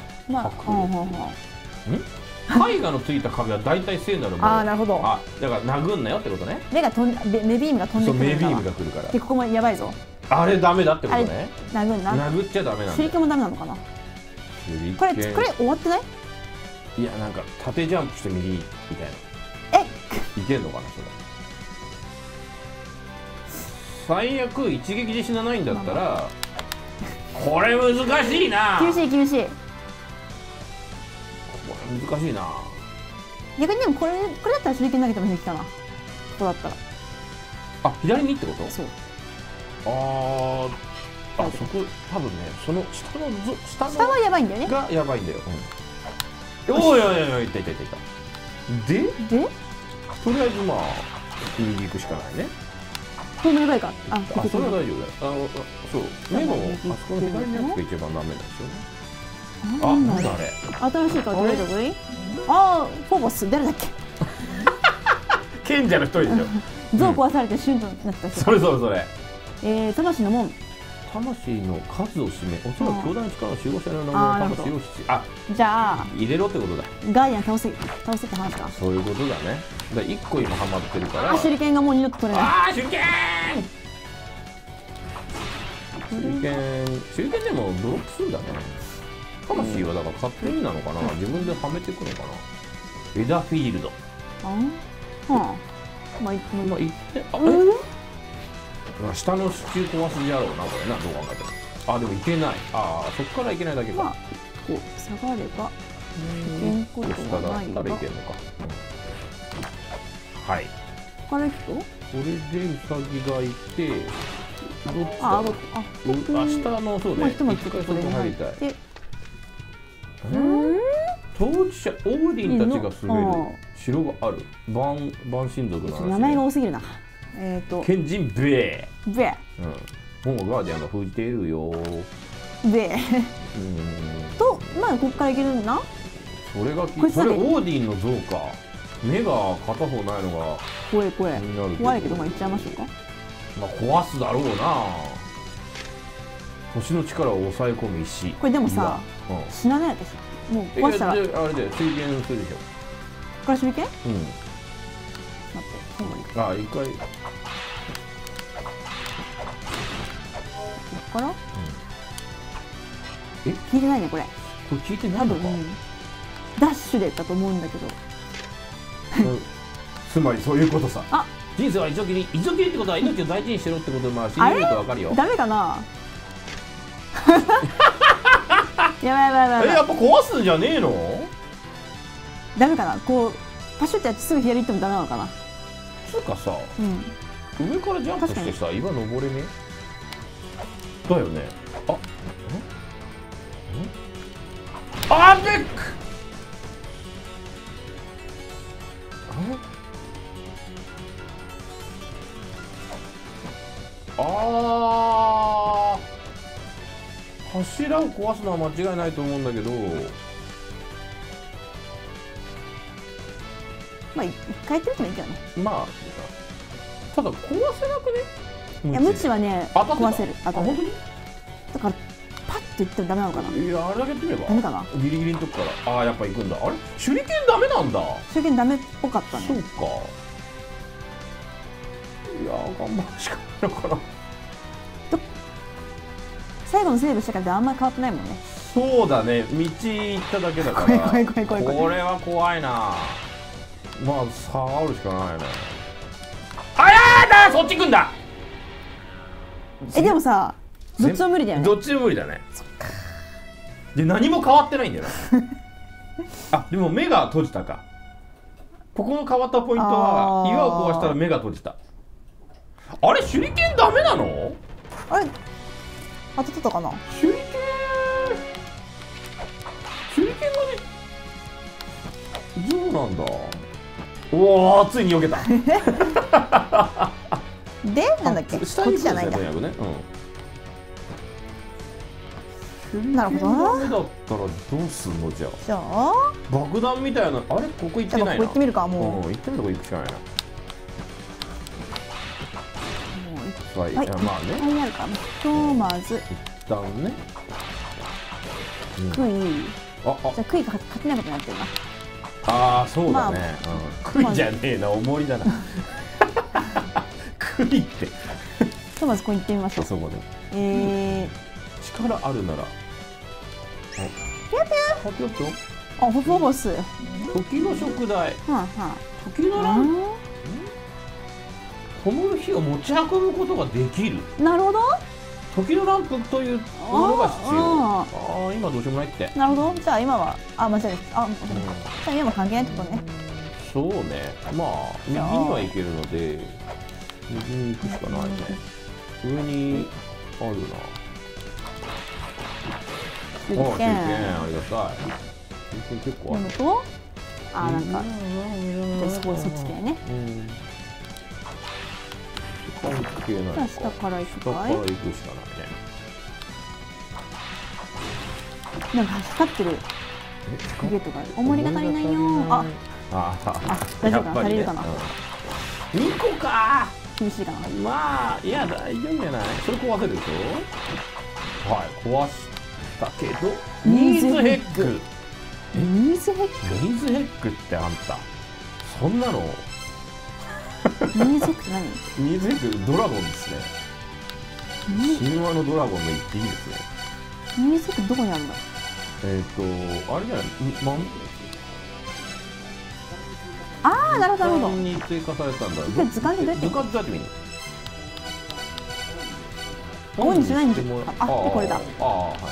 絵画のついた壁は大体聖なるもの。 ああ、なるほど。 あ、だから殴んなよってことね。 目ビームが飛んでくる。 目ビームが来るから。 でここもやばいぞ。 あれダメだってことね。 殴っちゃダメなんだ。 手裏剣もダメなのかな。これ終わってない？ いや、なんか縦ジャンプして右みたいな。いけるのかなそれ。最悪一撃で死なないんだったら、これ難しいな。 厳しい。これ難しいな。 逆にでもこれだったら手裏剣投げても平気かな。ここだったら。 あ、左にってこと？ そう。 そこ多分ね、その下はやばいんだよね。 がやばいんだよ。おい、いた。でとりあえずまあ右行くしかないね。 これもやばいか。 それは大丈夫だよ。そう、目のあそこの左のやつが一番ダメなんですよね。なんだあれ。 新しいカードどれだこれ？フォーボス誰だっけ？ 賢者の一人でしょ。 像壊されてシュンとなった人。 それ。魂の門。 魂の数を占め、おそらく強大な力の集合者の名前の魂をじゃあ入れろってことだ。 ガーディアン倒せって話か。 そういうことだね。だ1個今ハマってるから。 手裏剣がもう二度と取れない。 手裏剣でもドロップするんだね。魂はだから勝手になのかな、自分ではめていくのかな。エダフィールド。 まあ行って、 下の支柱壊すじゃろうな、これな、どう考えても。でも行けない。そこから行けないだけか。 こう下がれば行けんことがないが。 下から行けるのか。はい。 これ人？ これでウサギがいて、どっちだ？下のそうね。一回そこ入りたい。当事者オーディンたちが住める城がある。バン神族の話。 名前が多すぎるな。 賢人ベー。ベー。もうガーディアンが吹いているよ。 ベー。と、まあここからいけるんだ。 それオーディンの像か。目が片方ないのが怖いけど、まあ行っちゃいましょうか。 まあ壊すだろうな。星の力を抑え込む石。 これでもさ、死なない私。もう壊したら。 あれで手裏剣するでしょ。 ここから手裏剣？ 待って、一回。ここから？聞いてないねこれ。 これ聞いてないのか。 ダッシュでだと思うんだけど。 つまりそういうことさ。人生は一度きりってことは命を大事にしろってことで、まあ信じるとわかるよ。 ダメかな。やばい。 やっぱ壊すんじゃねえの？ ダメかな。こうパシュってやってすぐ左行ってもダメなのかな。 つうかさ、上からジャンプしてさ、岩登れねだよね。でっく。柱を壊すのは間違いないと思うんだけど、 まあ一回やってみてもいいけどね。 まあただ壊せなくね。 いや、ムチはね壊せる。 本当に？ だからパッといってもダメなのかな。 いや、あれだけやってみればダメかな。 ギリギリのとこから。やっぱ行くんだ。あれ手裏剣ダメなんだ。 手裏剣ダメっぽかったね。 そうか。いや、頑張るしかないのかな。 最後のセーブしたからってあんまり変わってないもんね。 そうだね、道行っただけだから。 怖い。これは怖いな。まあ下がるしかないね。そっち行くんだ。 でもさ、どっちも無理だよね。 どっちも無理だね。で、何も変わってないんだよな。でも目が閉じたか。ここの変わったポイントは岩を壊したら目が閉じた。あれ手裏剣ダメなの？ あれ当たったかな。 手裏剣がね、どうなんだ。おお、ついに避けた。 で、なんだっけ、こっちじゃないんだ。なるほどな。 ダメだったらどうすんのじゃあ。 じゃあ爆弾みたいな、ここ行ってないな。 ここ行ってみるか。もう行ってみるとこ行くしかないな。まあね。 やるか。まず一旦ね。 クイ。じゃあクイが勝てないことになってるな。 そうだね。クイじゃねえな、重りだな。クイって。 まずここ行ってみましょう。 そこで。力あるなら。 ホフボス。 時の食材。時のランプ。灯る火を持ち運ぶことができる。 なるほど。 時のランプというものが必要。今どうしようもないって。 なるほど。じゃあ今は間違えた。じゃあ今も関係ないってことね。 そうね。まあ右には行けるので右に行くしかないね。上にあるな。手裏剣ありがたい。手裏剣結構ある。 なんかそっち系ね。 関係ない。 じゃあ下から行くかい。 下から行くしかないね。 なんか光ってるゲートがある。重りが足りないよ。大丈夫かな。足りるかな。 2個か。 厳しいかな。 まあいや大丈夫じゃない。それ壊せるでしょ。はい壊したけどニーズヘッグ。 ニーズヘッグ。 ニーズヘッグってあんたそんなの。 ニーズヘッグって何？ ニーズヘッグドラゴンですね。神話のドラゴンの一匹ですね。 ニーズヘッグどこにあるんだ？ あれじゃない、 ああ、なるほどなるほど。 に追加されたんだ。 図鑑で出てる。 図鑑どうやって見るの？ ここにしないんで。あ、これだ。 ああ、はい。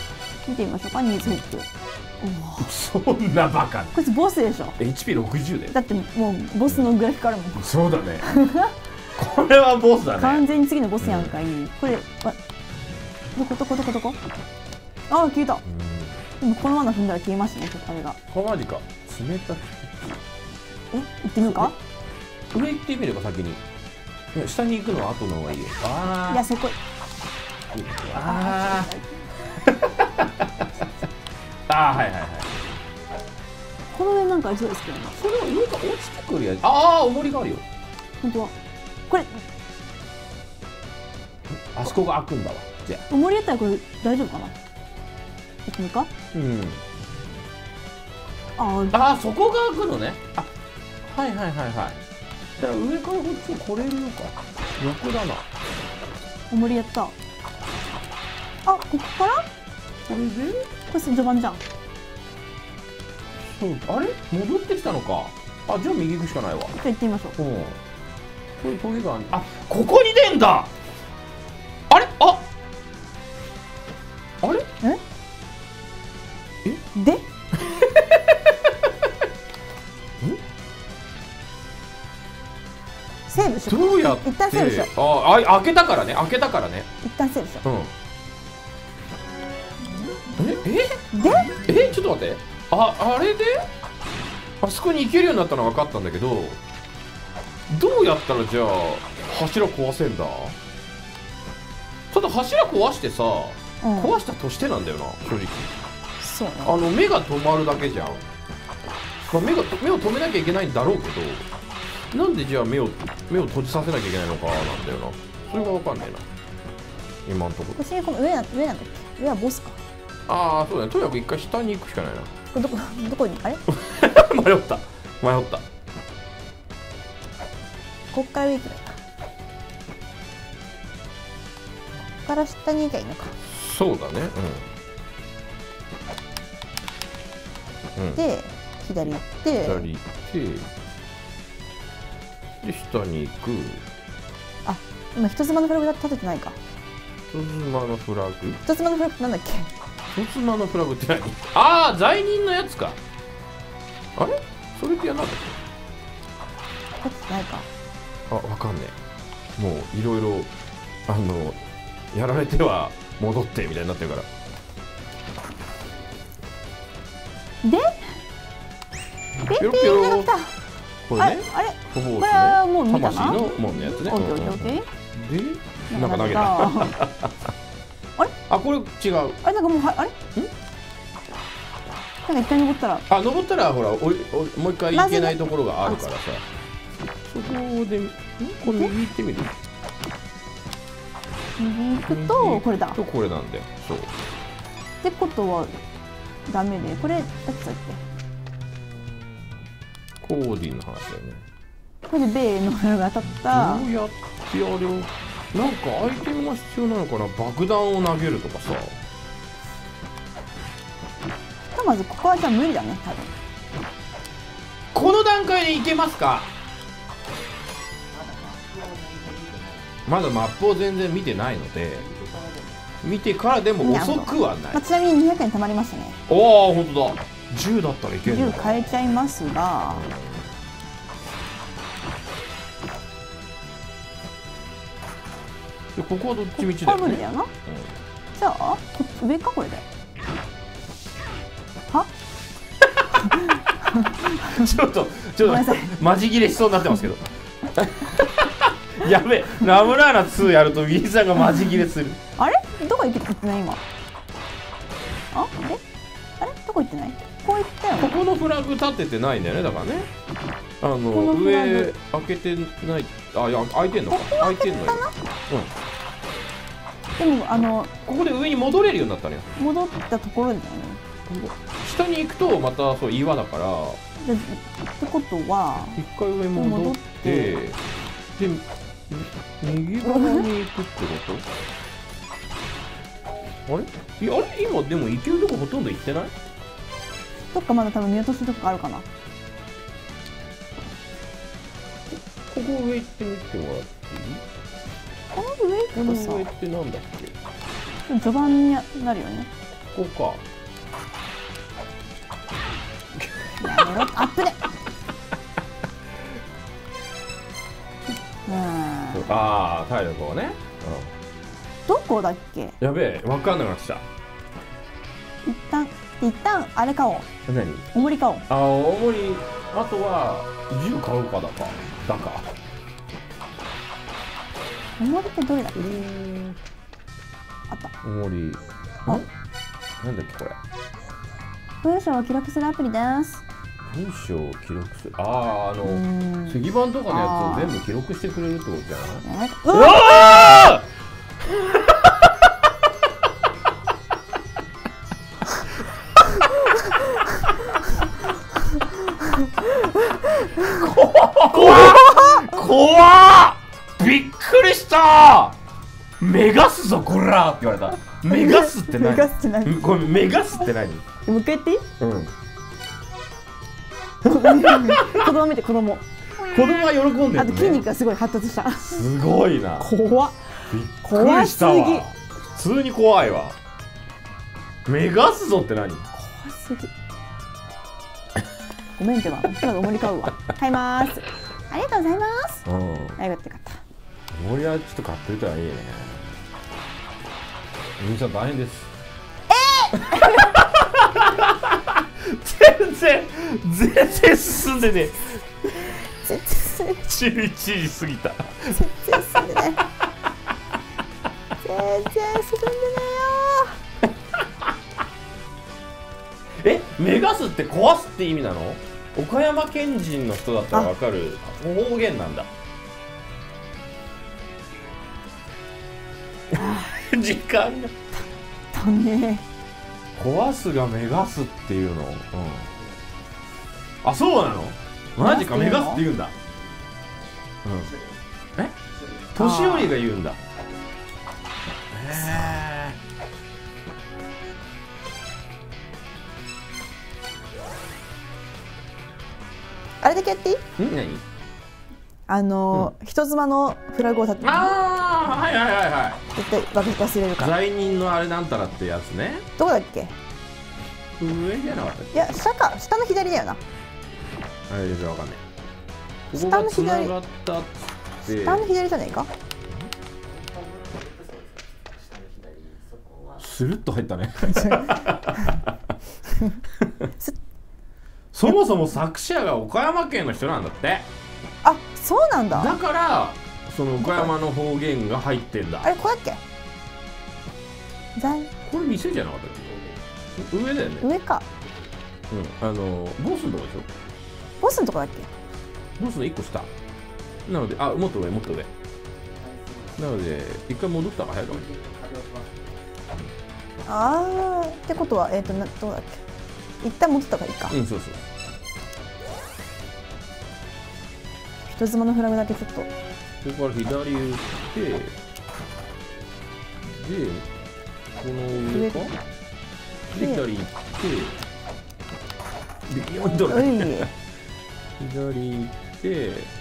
見てみましょうか、ニーズヘッグ。 そんなバカ。 こいつボスでしょ。 HP60 で。 だってもうボスのグラフィックあるもん。 そうだね。これはボスだね。 完全に次のボスやんかい。これどこ？ああ消えた。でもこの罠踏んだら消えましたね、あれが。 マジか。冷たく。 行ってみようか。 上行ってみれば先に。下に行くのは後の方がいいよ。 いや、せこい。 ああ、はい。 この上なんかありそうですけどね。 それは上が落ちてくるやつ。ああ、重りがあるよ。 本当は。これ。 あそこが開くんだわ。じゃあ。 重りやったらこれ大丈夫かな。行ってみるか。 うん。 ああ、そこが開くのね。あ、はい。じゃあ上からこっちに来れるのか。横だな。 重りやった。あ、ここから？ これで？ これ序盤じゃん。 そう、あれ？戻ってきたのか。あ、じゃあ右行くしかないわ。 じゃあ行ってみましょう。 うん。これトゲがある。あ、ここに出んだ。あれ？あれ？ で？セーブしよう。 どうやって？ 一旦セーブしよう。 開けたからね。 一旦セーブしよう。 で？ちょっと待って。あれで？あそこに行けるようになったのは分かったんだけど、どうやったらじゃあ柱壊せんだ？ただ柱壊してさ、壊したとしてなんだよな、正直。 そうね。 目が止まるだけじゃん。まあ、目を止めなきゃいけないんだろうけど、なんでじゃあ目を閉じさせなきゃいけないのかなんだよな。それが分かんないな、今んところ。 上なんだっけ？上はボスか。 ああ、そうだね。とにかく一回下に行くしかないな。 これどこに？あれ？ 迷った。 こっから上行けばいいか。こっから下に行けばいいのか。 そうだね。 で、左行って。 で、下に行く。 あ、今人妻のフラグ立ててないか。 人妻のフラグってなんだっけ？ 人妻のフラグって何？ああ、罪人のやつか。あれ？それってやんなかったっけ？ 立ててないか。 わかんねえ。もういろいろやられては戻ってみたいになってるから。 で？ ピョロピョロ。これね。 あれ？ これはもう見たな。 魂の門のやつね。で、なんか投げた。 あれ？ あ、これ違う。 あれなんかもうあれ？なんか一回登ったら。 登ったらほらもう一回行けないところがあるからさ。そこでこれ右行ってみる。 右行くとこれだ。 これなんだよ。そう。 ってことはダメで、これだってさっけ。コーディの話だよね。 これでベイのフラグ当たった。 どうやってやる？なんかアイテムが必要なのかな。爆弾を投げるとかさ。 まずここはじゃあ無理だね、多分。 この段階でいけますか？まだマップを全然見てないので、見てからでも遅くはない。 ちなみに200円貯まりましたね。 おお、本当だ。10だったらいけるのか。 10変えちゃいますが、 ここはどっちみちだよね。 ここは無理だよな。じゃあ上かこれで。は？ ちょっとマジ切れしそうになってますけど。やべえ、ラムラーナ2やるとウィンさんがマジ切れする。 あれ？どこ行ってない今？あれ？どこ行ってない？こう行ったよね。 ここのフラグ立ててないんだよね、だからね。上開けてない。 あ、いや、開いてんのか。開いてんのよ。 でもここで上に戻れるようになったのよ。 戻ったところだよね。 下に行くとまたそう岩だから。 ってことは一回上戻って、で右側に行くってこと？あれ？いや、あれ今でも行けるとこほとんど行ってない？ どっかまだ多分見落とすとこあるかな。 ここ上行ってみてもらっていい？ この上この行くとさ、 上ってなんだっけ？ 序盤になるよね。 ここか。 やめろ、アップで。 ああ、体力をね。 どこだっけ？ やべえ、分かんなくなってきた。 一旦あれ買おう。 何？ 重り買おう。 あ、重り。あとは銃買うかだか。 重りってどれだっけ？あった。 重り。 あ、 なんだっけこれ。 文章を記録するアプリです。 文章を記録する。ああ、石板とかのやつを全部記録してくれるってことじゃない？うわー！怖っ！びっくりした！メガスぞこらって言われた。メガスって何？ メガスって何？ これメガスって何？ もう一回言っていい？ うん。 子供見て、子供が喜んでるね。 あと筋肉がすごい発達した。 すごいな。 怖っ。 びっくりしたわ。普通に怖いわ。メガスぞって何？ 怖すぎ。ごめんってば、今度重り買うわ。買います。ありがとうございます。あ、よかったよかった。 重りはちょっと買ってみたらいいね。みーちゃん大変です。全然進んでねえ。11時過ぎた。 全然進んでない。全然進んでないよ。 メガスって壊すって意味なの？岡山県人の人だったらわかる方言なんだ。時間がだね。 壊すがメガスっていうの？あ、そうなの？マジか、メガスって言うんだ。年寄りが言うんだ。 あれだけやっていい？ 何？ 人妻のフラグを立てて。 ああ、はいはいはいはい。 絶対忘れるから。 罪人のあれなんたらってやつね。 どこだっけ？ 上じゃなかったっけ？ いや、下か、下の左だよな。 あれじゃわかんない。ここがつながったって。 下の左じゃないか？ スルッと入ったね。そもそも作者が岡山県の人なんだって。 あ、そうなんだ。 だからその岡山の方言が入ってんだ。 あれ、これだっけ？ これ店じゃなかったっけ？上だよね。 上か。 ボスのとこでしょ？ ボスのとこだっけ？ ボスの1個下なので、あ、もっと上もっと上なので一回戻った方が早いかも。 あー、ってことはどうだっけ？一旦戻った方がいいか。 そうそう。 人妻のフラグだけちょっと。 そこから左打ってで、この上かで左行ってで、4ドル左行って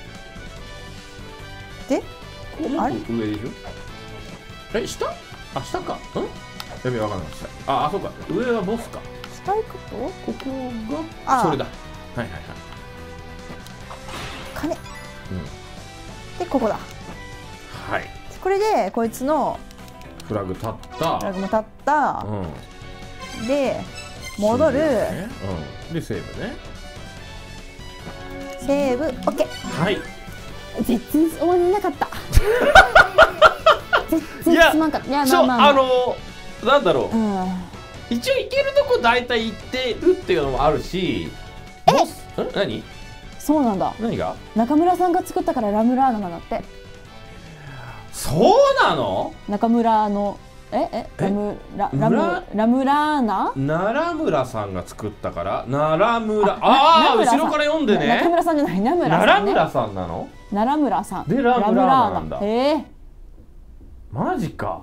で、 この上でしょ？下？あ、下か。やべえ、わかんなかった。あ、そうか。上はボスか。 下行くとここがそれだ。はいはいはい。 金。で、ここだ。 はい。 これでこいつのフラグ立った。 フラグも立った。で、戻る。 で、セーブね。 セーブ、オッケー。 はい。 全然終わらなかった。全然すまんかった。いや、 なんだろう。一応行けるとこ大体行ってるっていうのもあるし。何？ そうなんだ。 何が？ 中村さんが作ったからラムラーナなんだって。 そうなの？ 中村のラムラーナ？ 奈良村さんが作ったから奈良村。ああ、後ろから読んでね。 中村さんじゃない、奈良村さんなの？ 奈良村さんでラムラーナなんだ。マジか。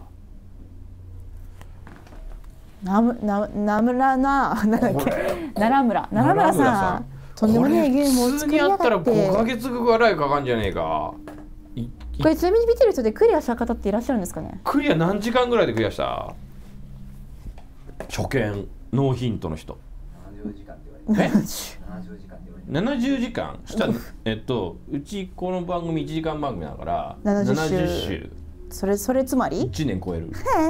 ナムラな、なんだっけ、奈良村さん、とんでもないゲームを作りやがって。 普通にやったら5ヶ月ぐらいかかんじゃねえか。 これちなみに見てる人でクリアした方っていらっしゃるんですかね？ クリア何時間ぐらいでクリアした？初見ノーヒントの人。 70時間って言われて。 70時間したうちこの番組1時間番組だから70週。それつまり 1年超える。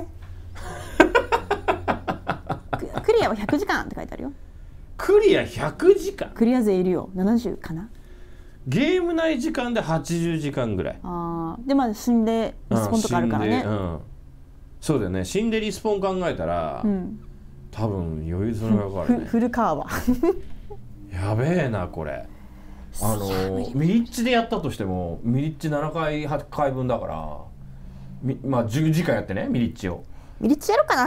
クリアは100時間って書いてあるよ。 クリア100時間。 クリア勢いるよ。70かな。 ゲーム内時間で80時間ぐらい。 ああ、でまあ死んでリスポンとかあるからね。 そうだよね。死んでリスポン考えたら、多分余裕そのぐらいかかるね。 フルカーは。 やべえなこれ。ミリッチでやったとしてもミリッチ7回8回分だから、まあ10時間やってねミリッチを。 ミリッチやろうかな。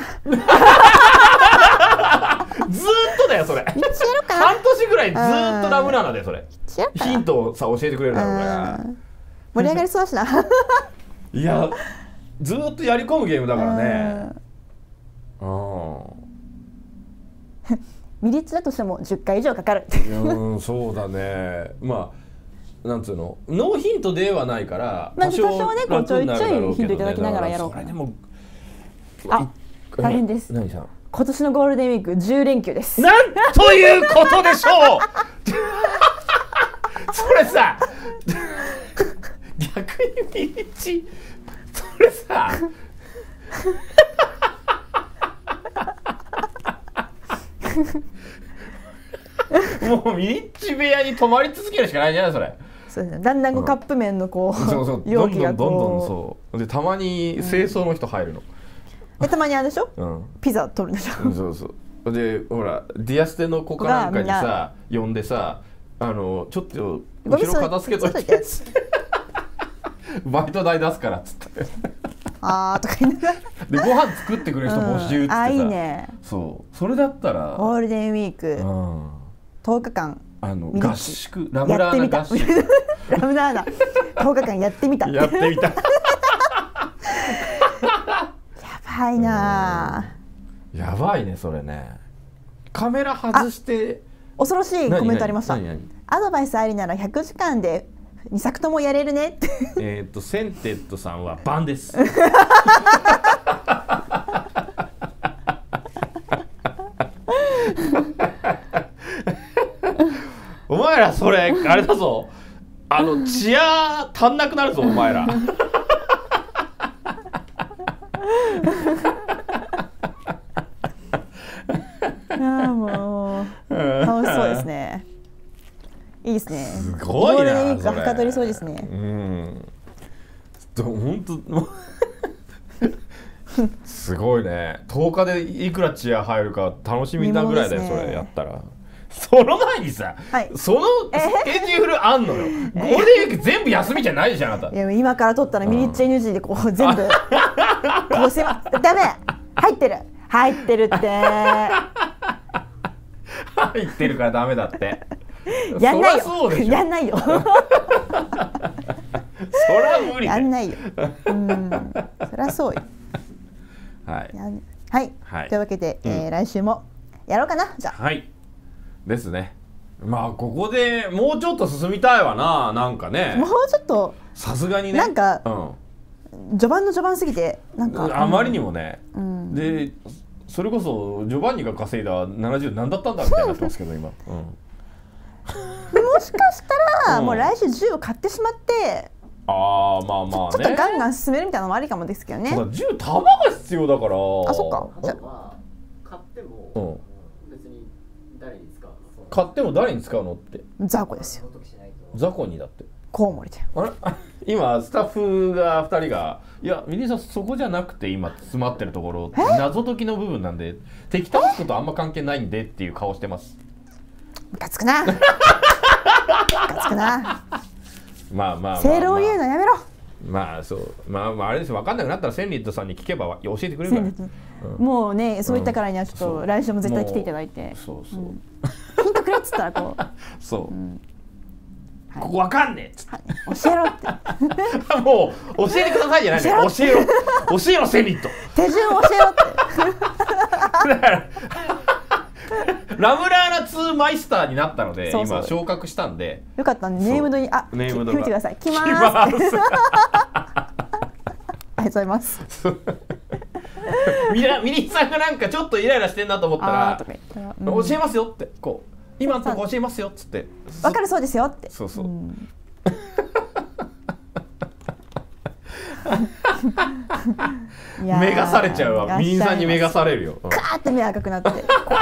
ずーっとだよそれ。 ミリッチやろうかな。 半年ぐらいずーっとラムラーナでそれ。ヒントをさ教えてくれるだろうから。 盛り上がりそうだしな。 いやずーっとやり込むゲームだからね。 ミリッチだとしても10回以上かかる。 そうだね。まあなんつうのノーヒントではないから多少ねこうちょいちょいヒントいただきながらやろうかな。あ、大変です。 何さん？ 今年のゴールデンウィーク10連休です。 なんということでしょう。それさ逆にミリッチそれさもうミリッチ部屋に泊まり続けるしかないじゃないそれ。 そうですね。だんだんカップ麺のこう容器がどんどんそうでたまに清掃の人入るの。 でたまにあれでしょ、ピザ取るんでしょ。 そうそうでほらディアステの子かなんかにさ呼んでさちょっと後ろ片付けといてバイト代出すからっつってあーとか言いながらでご飯作ってくれる人募集っつってさ、 あいいね。 そうそれだったらゴールデンウィーク10日間合宿ラムラーナ合宿ラムラーナ10日間やってみたやってみた。 やばいな。 やばいねそれね。カメラ外して恐ろしいコメントありました。アドバイスありなら100時間で2作ともやれるねって。 センテッドさんはバンです。お前らそれあれだぞ。チア足んなくなるぞお前ら。 もう楽しそうですね。いいですね。 すごいな。 ゴールデンウィークはかどりそうですね。 本当すごいね。10日でいくらチア入るか楽しみなぐらいだよ、それやったら。その前にさ、そのスケジュールあんのよ。ゴールデンウィーク全部休みじゃないじゃんあなた。 いや今から取ったらミリッチ NG でこう全部こうせまダメ入ってるって入ってるからダメだって。 やんないよ。やんないよ。 そりゃ無理だよ。 やんないよ。そりゃそうよ。 はい。 はい。というわけで来週もやろうかなじゃあ。 はい。ですね。まあここでもうちょっと進みたいわな、なんかね。 もうちょっとさすがにね。 なんか序盤すぎてなんかあまりにもね。でそれこそジョバンニが稼いだ70何だったんだみたいになってますけど今。もしかしたらもう来週銃を買ってしまって。 まあまあね。ちょっとガンガン進めるみたいなのもありかもですけどね。 そうだ、銃弾が必要だから。 あ、そっか。 じゃあ買っても別に誰に使うの？ 買っても誰に使うのって。 雑魚ですよ。 雑魚にだって。 コウモリで。 あれ今スタッフが2人がいやミリーさんそこじゃなくて今詰まってるところ謎解きの部分なんで敵倒すことあんま関係ないんでっていう顔してます。 ムカつくな。 ガつくな。 まあまあ正論を言うのやめろ。 まあそうまああれですよ、分かんなくなったら千里さんに聞けば教えてくれるから。 もうね、そういったからにはちょっと来週も絶対来ていただいて、 そうそう、 ヒントくれっつったらこうそう、ここ分かんねえっつって教えろってもう教えてくださいじゃないんだよ、教えろ千里と手順教えろってだからラムラーナ2マイスターになったので、今昇格したんでよかったね。ネームドにネームド決めてください。来まーす。ありがとうございます。 ミリンさんがなんかちょっとイライラしてんなと思ったら教えますよってこう今のとこ教えますよっつって分かるそうですよって。 そうそう。目がされちゃうわ。ミリンさんに目がされるよ。 カーって目赤くなって。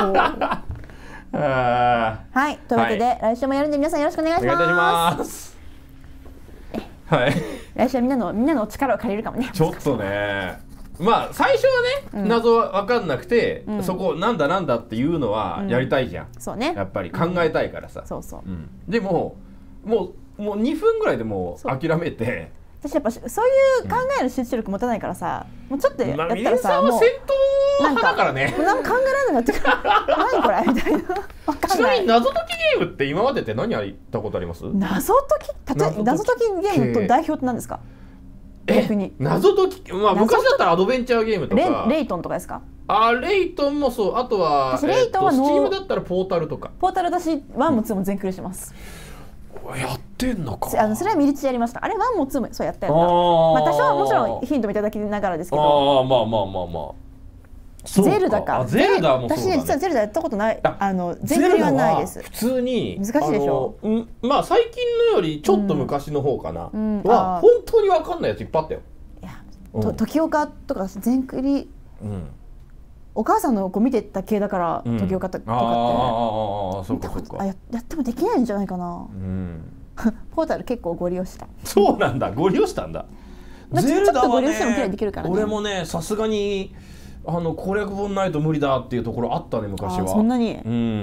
はい、というわけで来週もやるんで皆さんよろしくお願いします。 はい。 来週はみんなの力を借りるかもね。 ちょっとね。まあ最初はね、謎は分かんなくて、そこなんだっていうのはやりたいじゃん。 そうね。 やっぱり考えたいからさ。 そうそう。 でももう2分ぐらいでもう諦めて。 私やっぱそういう考える集中力持たないからさ、もうちょっとやったらさ、もう戦闘派だからね。 なんか考えられなくなってくる。何これみたいな。 ちなみに謎解きゲームって今までって何やったことあります？ 謎解きゲームと代表って何ですか？逆に謎解き、まあ昔だったらアドベンチャーゲームとかレイトンとかですか？ レイトンもそう。あとはレイトンはスチームだったらポータルとか。 ポータル私1も2も全クリしてます。 やってんのか。 それはミリチやりました。あれ1も2もそうやったよな。まあ多少はもちろんヒントもいただきながらですけど。 まあ。 ゼルダか。 ゼルダもそうだね。 私ね実はゼルダやったことない。全クリはないです。 普通に難しいでしょ。 まあ最近のよりちょっと昔の方かな。は本当に分かんないやついっぱいあったよ。いや、時岡とか全クリ。お母さんの子見てた系だから時岡とかって。 そうか。 やってもできないんじゃないかな。ポータル結構ご利用した。 そうなんだ。ご利用したんだ。 ゼルダはね、 俺もねさすがに攻略本ないと無理だっていうところあったね昔は。 そんなに。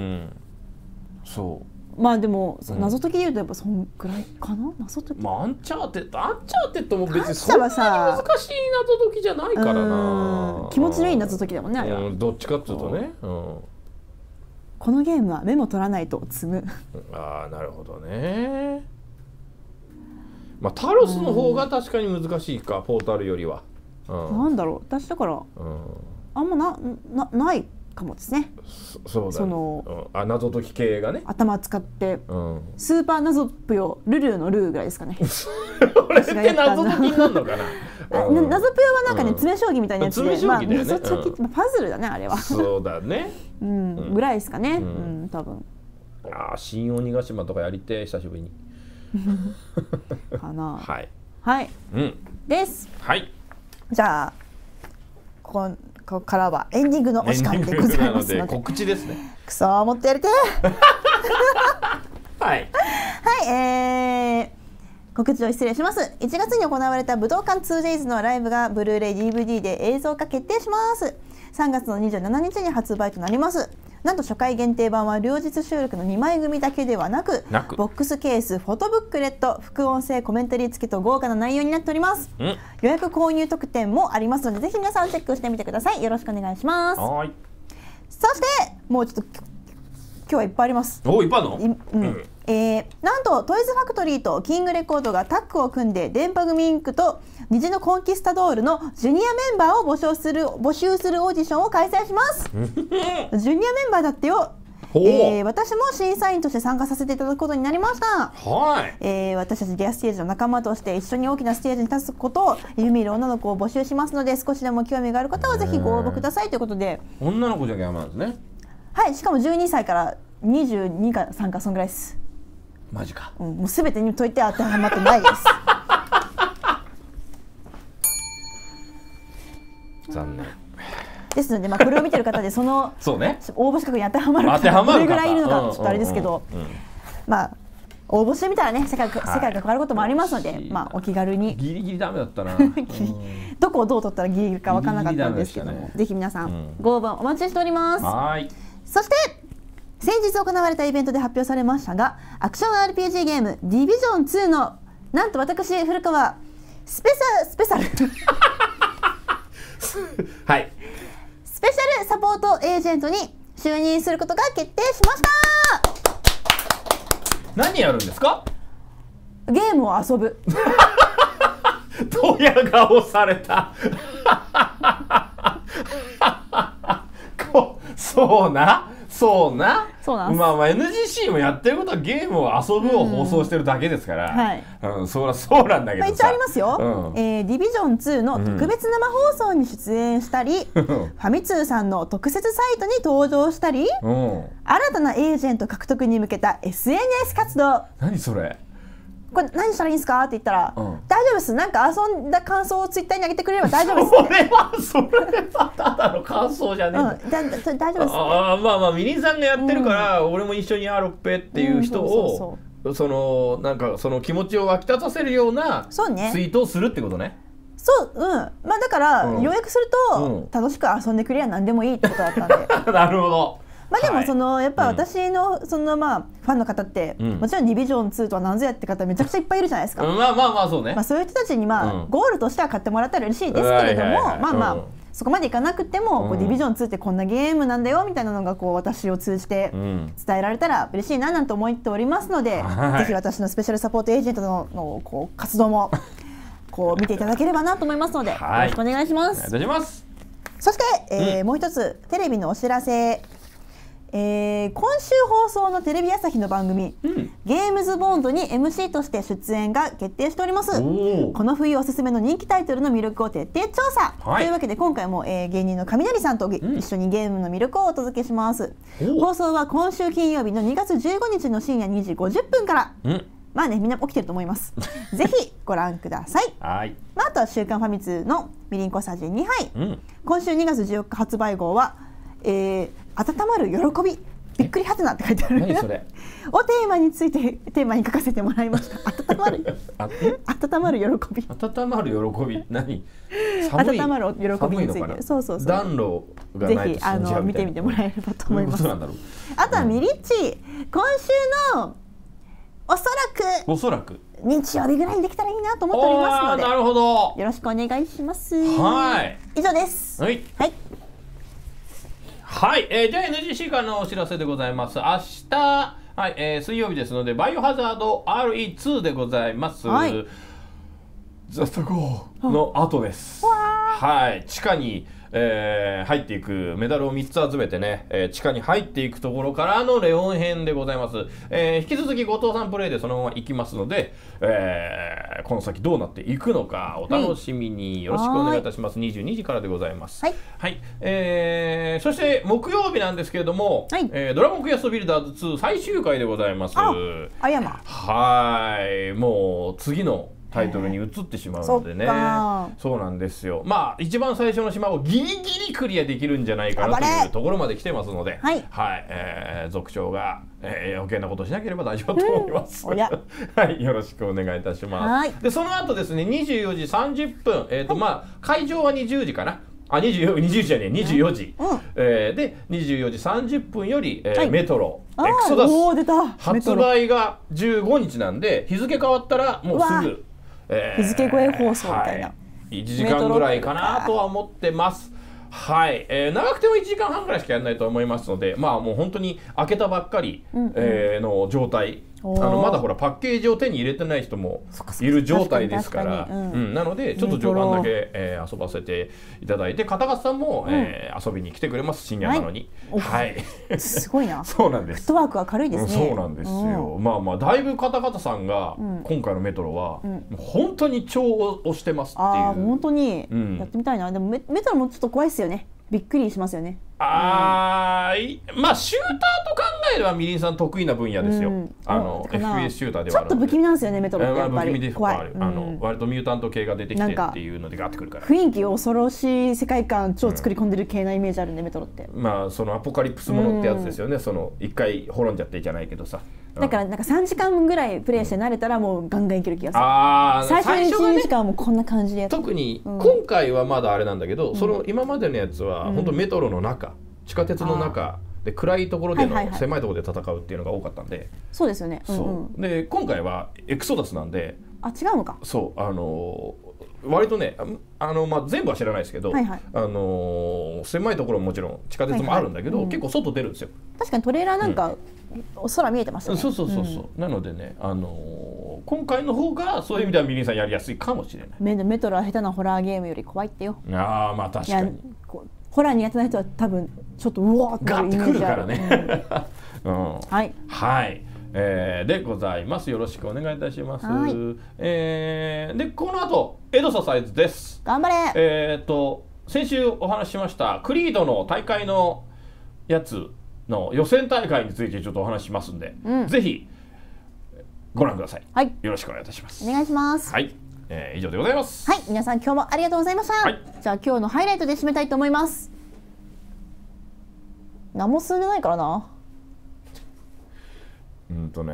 そう。 まあでも謎解きで言うとやっぱそんぐらいかな。謎解き。 まあアンチャーテッドも別にそんなに難しい謎解きじゃないからな。 気持ちのいい謎解きだもんねあれは。 どっちかっていうとね。 このゲームはメモ取らないと積む。 ああなるほどね。まあタロスの方が確かに難しいかポータルよりは。 なんだろう私だからあんまないかもですね。 そうだね。謎解き系がね。 頭使ってスーパー謎ぷよルルーのルーぐらいですかね。 これって謎解きになるのかな。 謎ぷよはなんかね詰将棋みたいなやつで、謎解きパズルだねあれは。 そうだね。 ぐらいですかね。多分。 新鬼ヶ島とかやりて久しぶりに。 かな。 はい。 はい。です。 はい。 じゃあここからはエンディングのお時間でございますので告知ですね。 くそーもっとやりてー。 はいはい告知を失礼します。1月に行われた武道館 2days のライブがブルーレイ DVD で映像化決定します。3月の27日に発売となります。なんと初回限定版は両日収録の2枚組だけではなくボックスケース、フォトブックレット、副音声コメンタリー付きと豪華な内容になっております。予約購入特典もありますのでぜひ皆さんチェックしてみてください。よろしくお願いします。そしてもうちょっと今日はいっぱいあります。 いっぱいあるの？ なんとトイズファクトリーとキングレコードがタッグを組んで電波組インクと虹のコンキスタドールのジュニアメンバーを募集するオーディションを開催します。ジュニアメンバーだってよ。私も審査員として参加させていただくことになりました。私たちレアステージの仲間として一緒に大きなステージに立つことを夢見る女の子を募集しますので少しでも興味がある方はぜひご応募くださいということで。 女の子じゃダメなんですね。 はい、しかも12歳から22か3かそんぐらいです。 マジか。 もうすべてにといて当てはまってないです。 残念。 ですので、これを見てる方でそうね、 応募資格に当てはまる方どれぐらいいるのかちょっとあれですけど、応募してみたらね世界が変わることもありますので、お気軽に。 ギリギリダメだったな。 どこをどう取ったらギリギリか分からなかったんですけども、ぜひ皆さんご応募お待ちしております。そして先日行われたイベントで発表されましたが、アクション RPG ゲームディビジョン2のなんと私古川スペシャルはいスペシャルサポートエージェントに就任することが決定しました。 何やるんですか？ ゲームを遊ぶ。 ドヤ顔された。そうな。 そうなんです。 まあ NGC もやってることはゲームを遊ぶを放送してるだけですから、 はい、 そうなんだけどさ、 一応ありますよ、ディビジョン2の特別生放送に出演したり、ファミ通さんの特設サイトに登場したり、新たなエージェント獲得に向けた SNS 活動。 何それ？ これ何したらいいんですかって言ったら、大丈夫です、なんか遊んだ感想をツイッターに上げてくれれば大丈夫ですって。それはただの感想じゃねえんだ。大丈夫ですって。 まあみりんさんがやってるから、俺も一緒にやろっぺっていう人をなんかその気持ちを湧き立たせるようなツイートをするってことね。 まあだから、要約すると、楽しく遊んでくれりゃ何でもいいってことだったんで。 なるほど。 まあでもやっぱ私のまあファンの方って、もちろんディビジョン2とは何ぞやって方めちゃくちゃいっぱいいるじゃないですか。 まあそうね。 そういう人たちにゴールとしては買ってもらったら嬉しいですけれども、まあそこまでいかなくてもディビジョン2ってこんなゲームなんだよみたいなのが私を通じて伝えられたら嬉しいななんて思っておりますので、ぜひ私のスペシャルサポートエージェントの活動も見ていただければなと思いますので、よろしくお願いします。 お願いいたします。 そしてもう一つテレビのお知らせ。今週放送のテレビ朝日の番組、ゲームズボンドに MC として出演が決定しております。この冬おすすめの人気タイトルの魅力を徹底調査、というわけで今回も、芸人の雷さんと一緒にゲームの魅力をお届けします。放送は今週金曜日の2月15日の深夜2時50分から、まあねみんな起きてると思います。ぜひご覧ください。あとは週刊ファミ通のみりん小さじ2杯、今週2月14日発売号は温まる喜びびっくりはてなって書いてある。 何それをテーマに書かせてもらいました。温まる喜び。 温まる喜び。何？ 温まる喜びについて。そう暖炉がないと死んじゃうみたいな。 ぜひ見てみてもらえればと思います。あとはミリッチ、今週のおそらく日曜日ぐらいにできたらいいなと思っておりますので、 なるほど。 よろしくお願いします。以上です。 はい、じゃあ NGC からのお知らせでございます。明日、水曜日ですので、バイオハザード RE2 でございます。ザストゴーの後です。地下に、入っていくメダルを3つ集めてね、地下に入っていくところからのレオン編でございます。引き続き後藤さんプレイでそのまま行きますので、この先どうなっていくのかお楽しみによろしくお願いいたします。22時からでございます。そして木曜日なんですけれども、ドラゴンクエストビルダーズ2最終回でございます。もう次のタイトルに移ってしまうのでね。そうなんですよ。まあ一番最初の島をギリギリクリアできるんじゃないかなというところまで来てますので、続編が、余計なことしなければ大丈夫と思います。よろしくお願いいたします。でその後ですね、24時30分、まあ会場は20時かな。20時じゃねえ、24時、で24時30分より、メトロエクソダス発売が15日なんで、日付変わったらもうすぐ日付超え放送みたいな、 1時間ぐらいかなとは思ってます。長くても1時間半ぐらいしかやらないと思いますので、まあもう本当に開けたばっかり、の状態。まだほらパッケージを手に入れてない人もいる状態ですから、なのでちょっと序盤だけ遊ばせていただいて、片方さんも遊びに来てくれます、深夜なのに。 すごいな。 そうなんです。 フットワークは軽いですね。 そうなんですよ。まあだいぶ片方さんが今回のメトロは本当に超推してますっていう。 本当にやってみたいな。でもメトロもちょっと怖いですよね。びっくりしますよね。 まあシューターと考えればみりんさん得意な分野ですよ。FPS シューターではちょっと不気味なんですよね、メトロって。やっぱり怖い。 割とミュータント系が出てきてっていうのでガーってくるから、 雰囲気恐ろしい世界観超作り込んでる系なイメージあるんで、メトロって。 まあそのアポカリプスものってやつですよね。その一回滅んじゃってじゃないけどさ、 だからなんか3時間ぐらいプレイして慣れたらもうガンガンいける気がする。最初の1、2時間はもうこんな感じでやって。 特に今回はまだあれなんだけど、その今までのやつは本当メトロの中、地下鉄の中で暗いところでの狭いところで戦うっていうのが多かったんで、 そうですよね。 そうで今回はエクソダスなんで、 あ、違うのか。 そう割とね全部は知らないですけど、狭いところももちろん地下鉄もあるんだけど、結構外出るんですよ。 確かにトレーラーなんか、空見えてましたね。 そう、なのでね、今回の方がそういう意味ではミリンさんやりやすいかもしれない。 メトロは下手なホラーゲームより怖いってよ。 ああ、まあ確かに。 ホラー苦手な人は多分ちょっとうわーってガッてくるからね。はいでございます。よろしくお願いいたします。でこの後エドササイズです。 頑張れ。 先週お話ししましたクリードの大会のやつの予選大会についてちょっとお話ししますんで、ぜひご覧ください。はい、よろしくお願いいたします。 お願いします。 はい、以上でございます。 はい、皆さん今日もありがとうございました。じゃあ今日のハイライトで締めたいと思います。何も進んでないからな。 なんかあ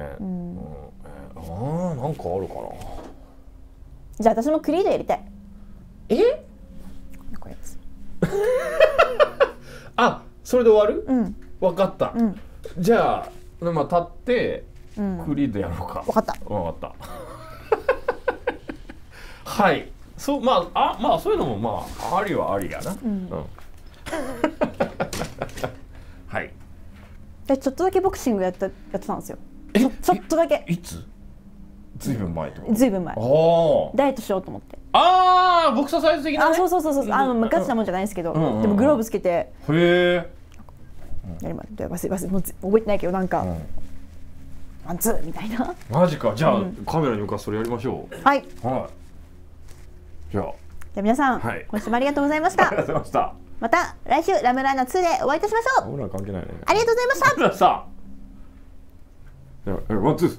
るかな。 じゃあ私もクリードやりたい。これです。 あ、それで終わる？分かった。じゃあ立ってクリードやろうか。 分かった。 はい。そうそういうのもありはありやな。はい。 ちょっとだけボクシングやってたんですよ。ちょっとだけ。 いつ？ずいぶん前ってこと？ ずいぶん前。ダイエットしようと思って。ボクササイズ的なね。そう。ガチなもんじゃないですけど、でもグローブつけて。 へえ。 もう覚えてないけどなんかワンツーみたいな。 マジか。じゃあカメラに向かってそれやりましょう。 はい。 じゃあ皆さん今週もありがとうございました。 ありがとうございました。 また来週ラムラーナ2でお会いいたしましょう。 俺ら関係ないね。 ありがとうございました。 ワンツ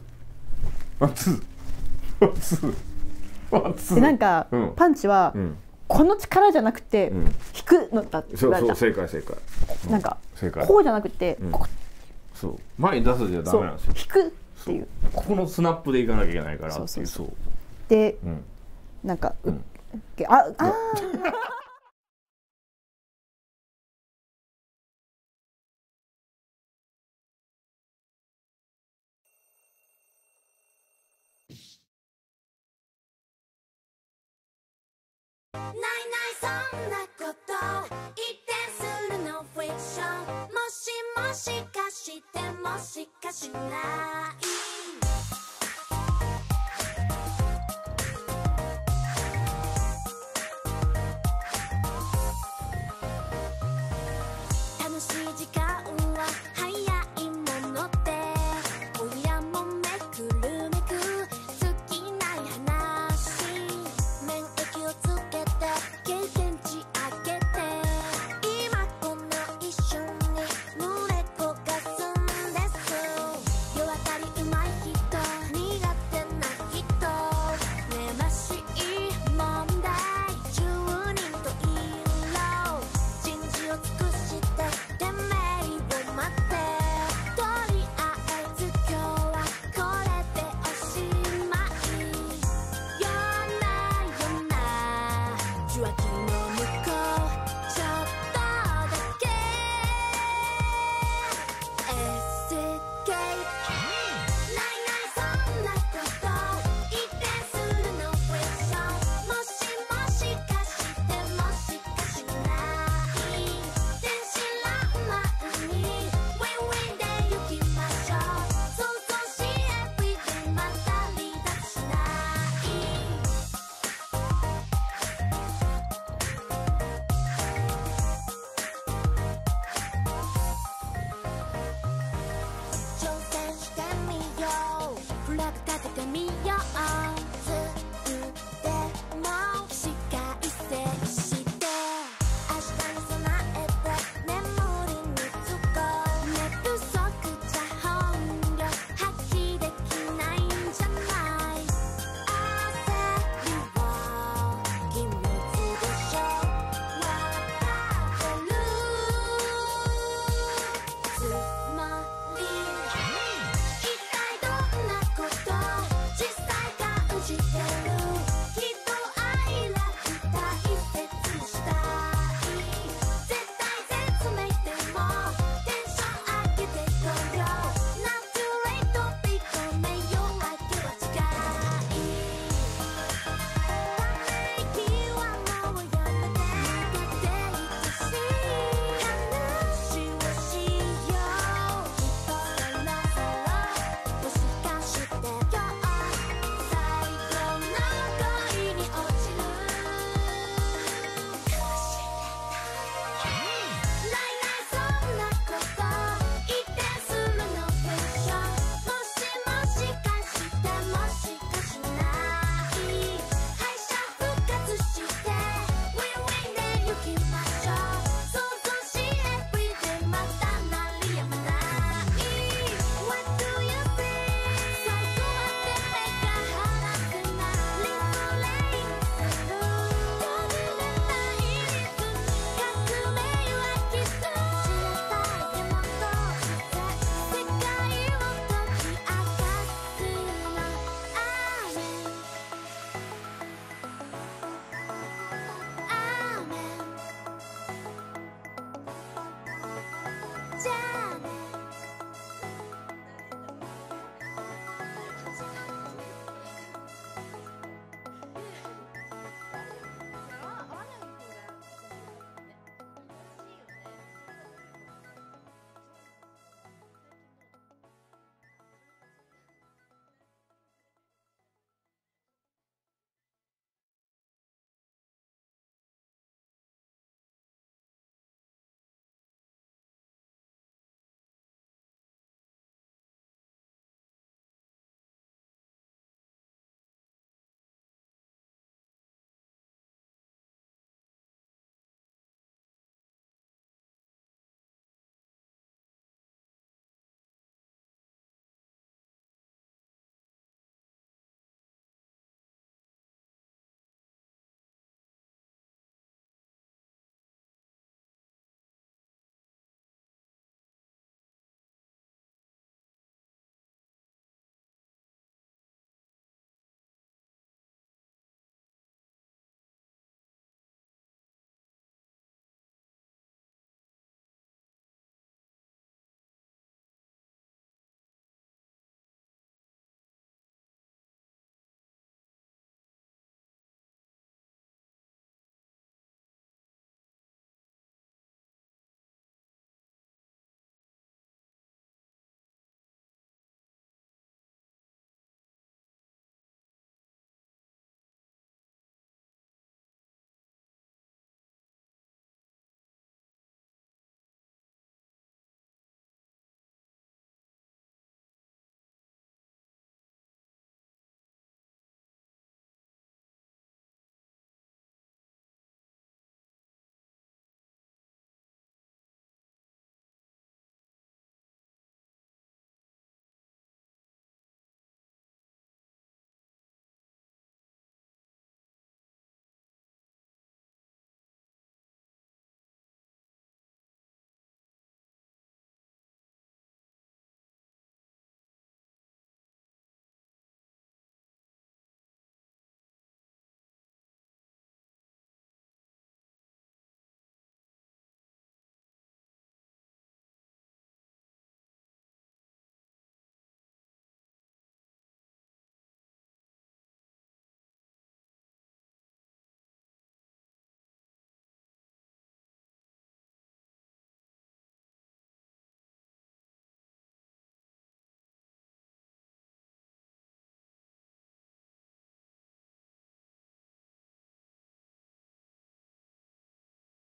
ー。 でなんかパンチはこの力じゃなくて引くのだって言われた。 正解。 なんかこうじゃなくてそう前に出すじゃダメなんですよ。 引くっていう。 ここのスナップでいかなきゃいけないからっていう。 でなんかそんなこと言ってするのフィクション。もしかしてもしかしない楽しい時間は早いもので親もめくるめく尽きない話免疫をつけて経験値上げて今この一瞬に胸焦がすんです世当たりうまい人苦手な人ねましい問題10人といろ人事を尽くしててめえを待ってとりあえず今日はこれでおしまいよな受話器の向こうちょっとだけ SK ないそんなこと言ってするのフィクション。もしかしてもしかしない天使爛漫に Win-win で行きましょう。想像し Everyday また離脱しない挑戦してみようフラグ立ててみよう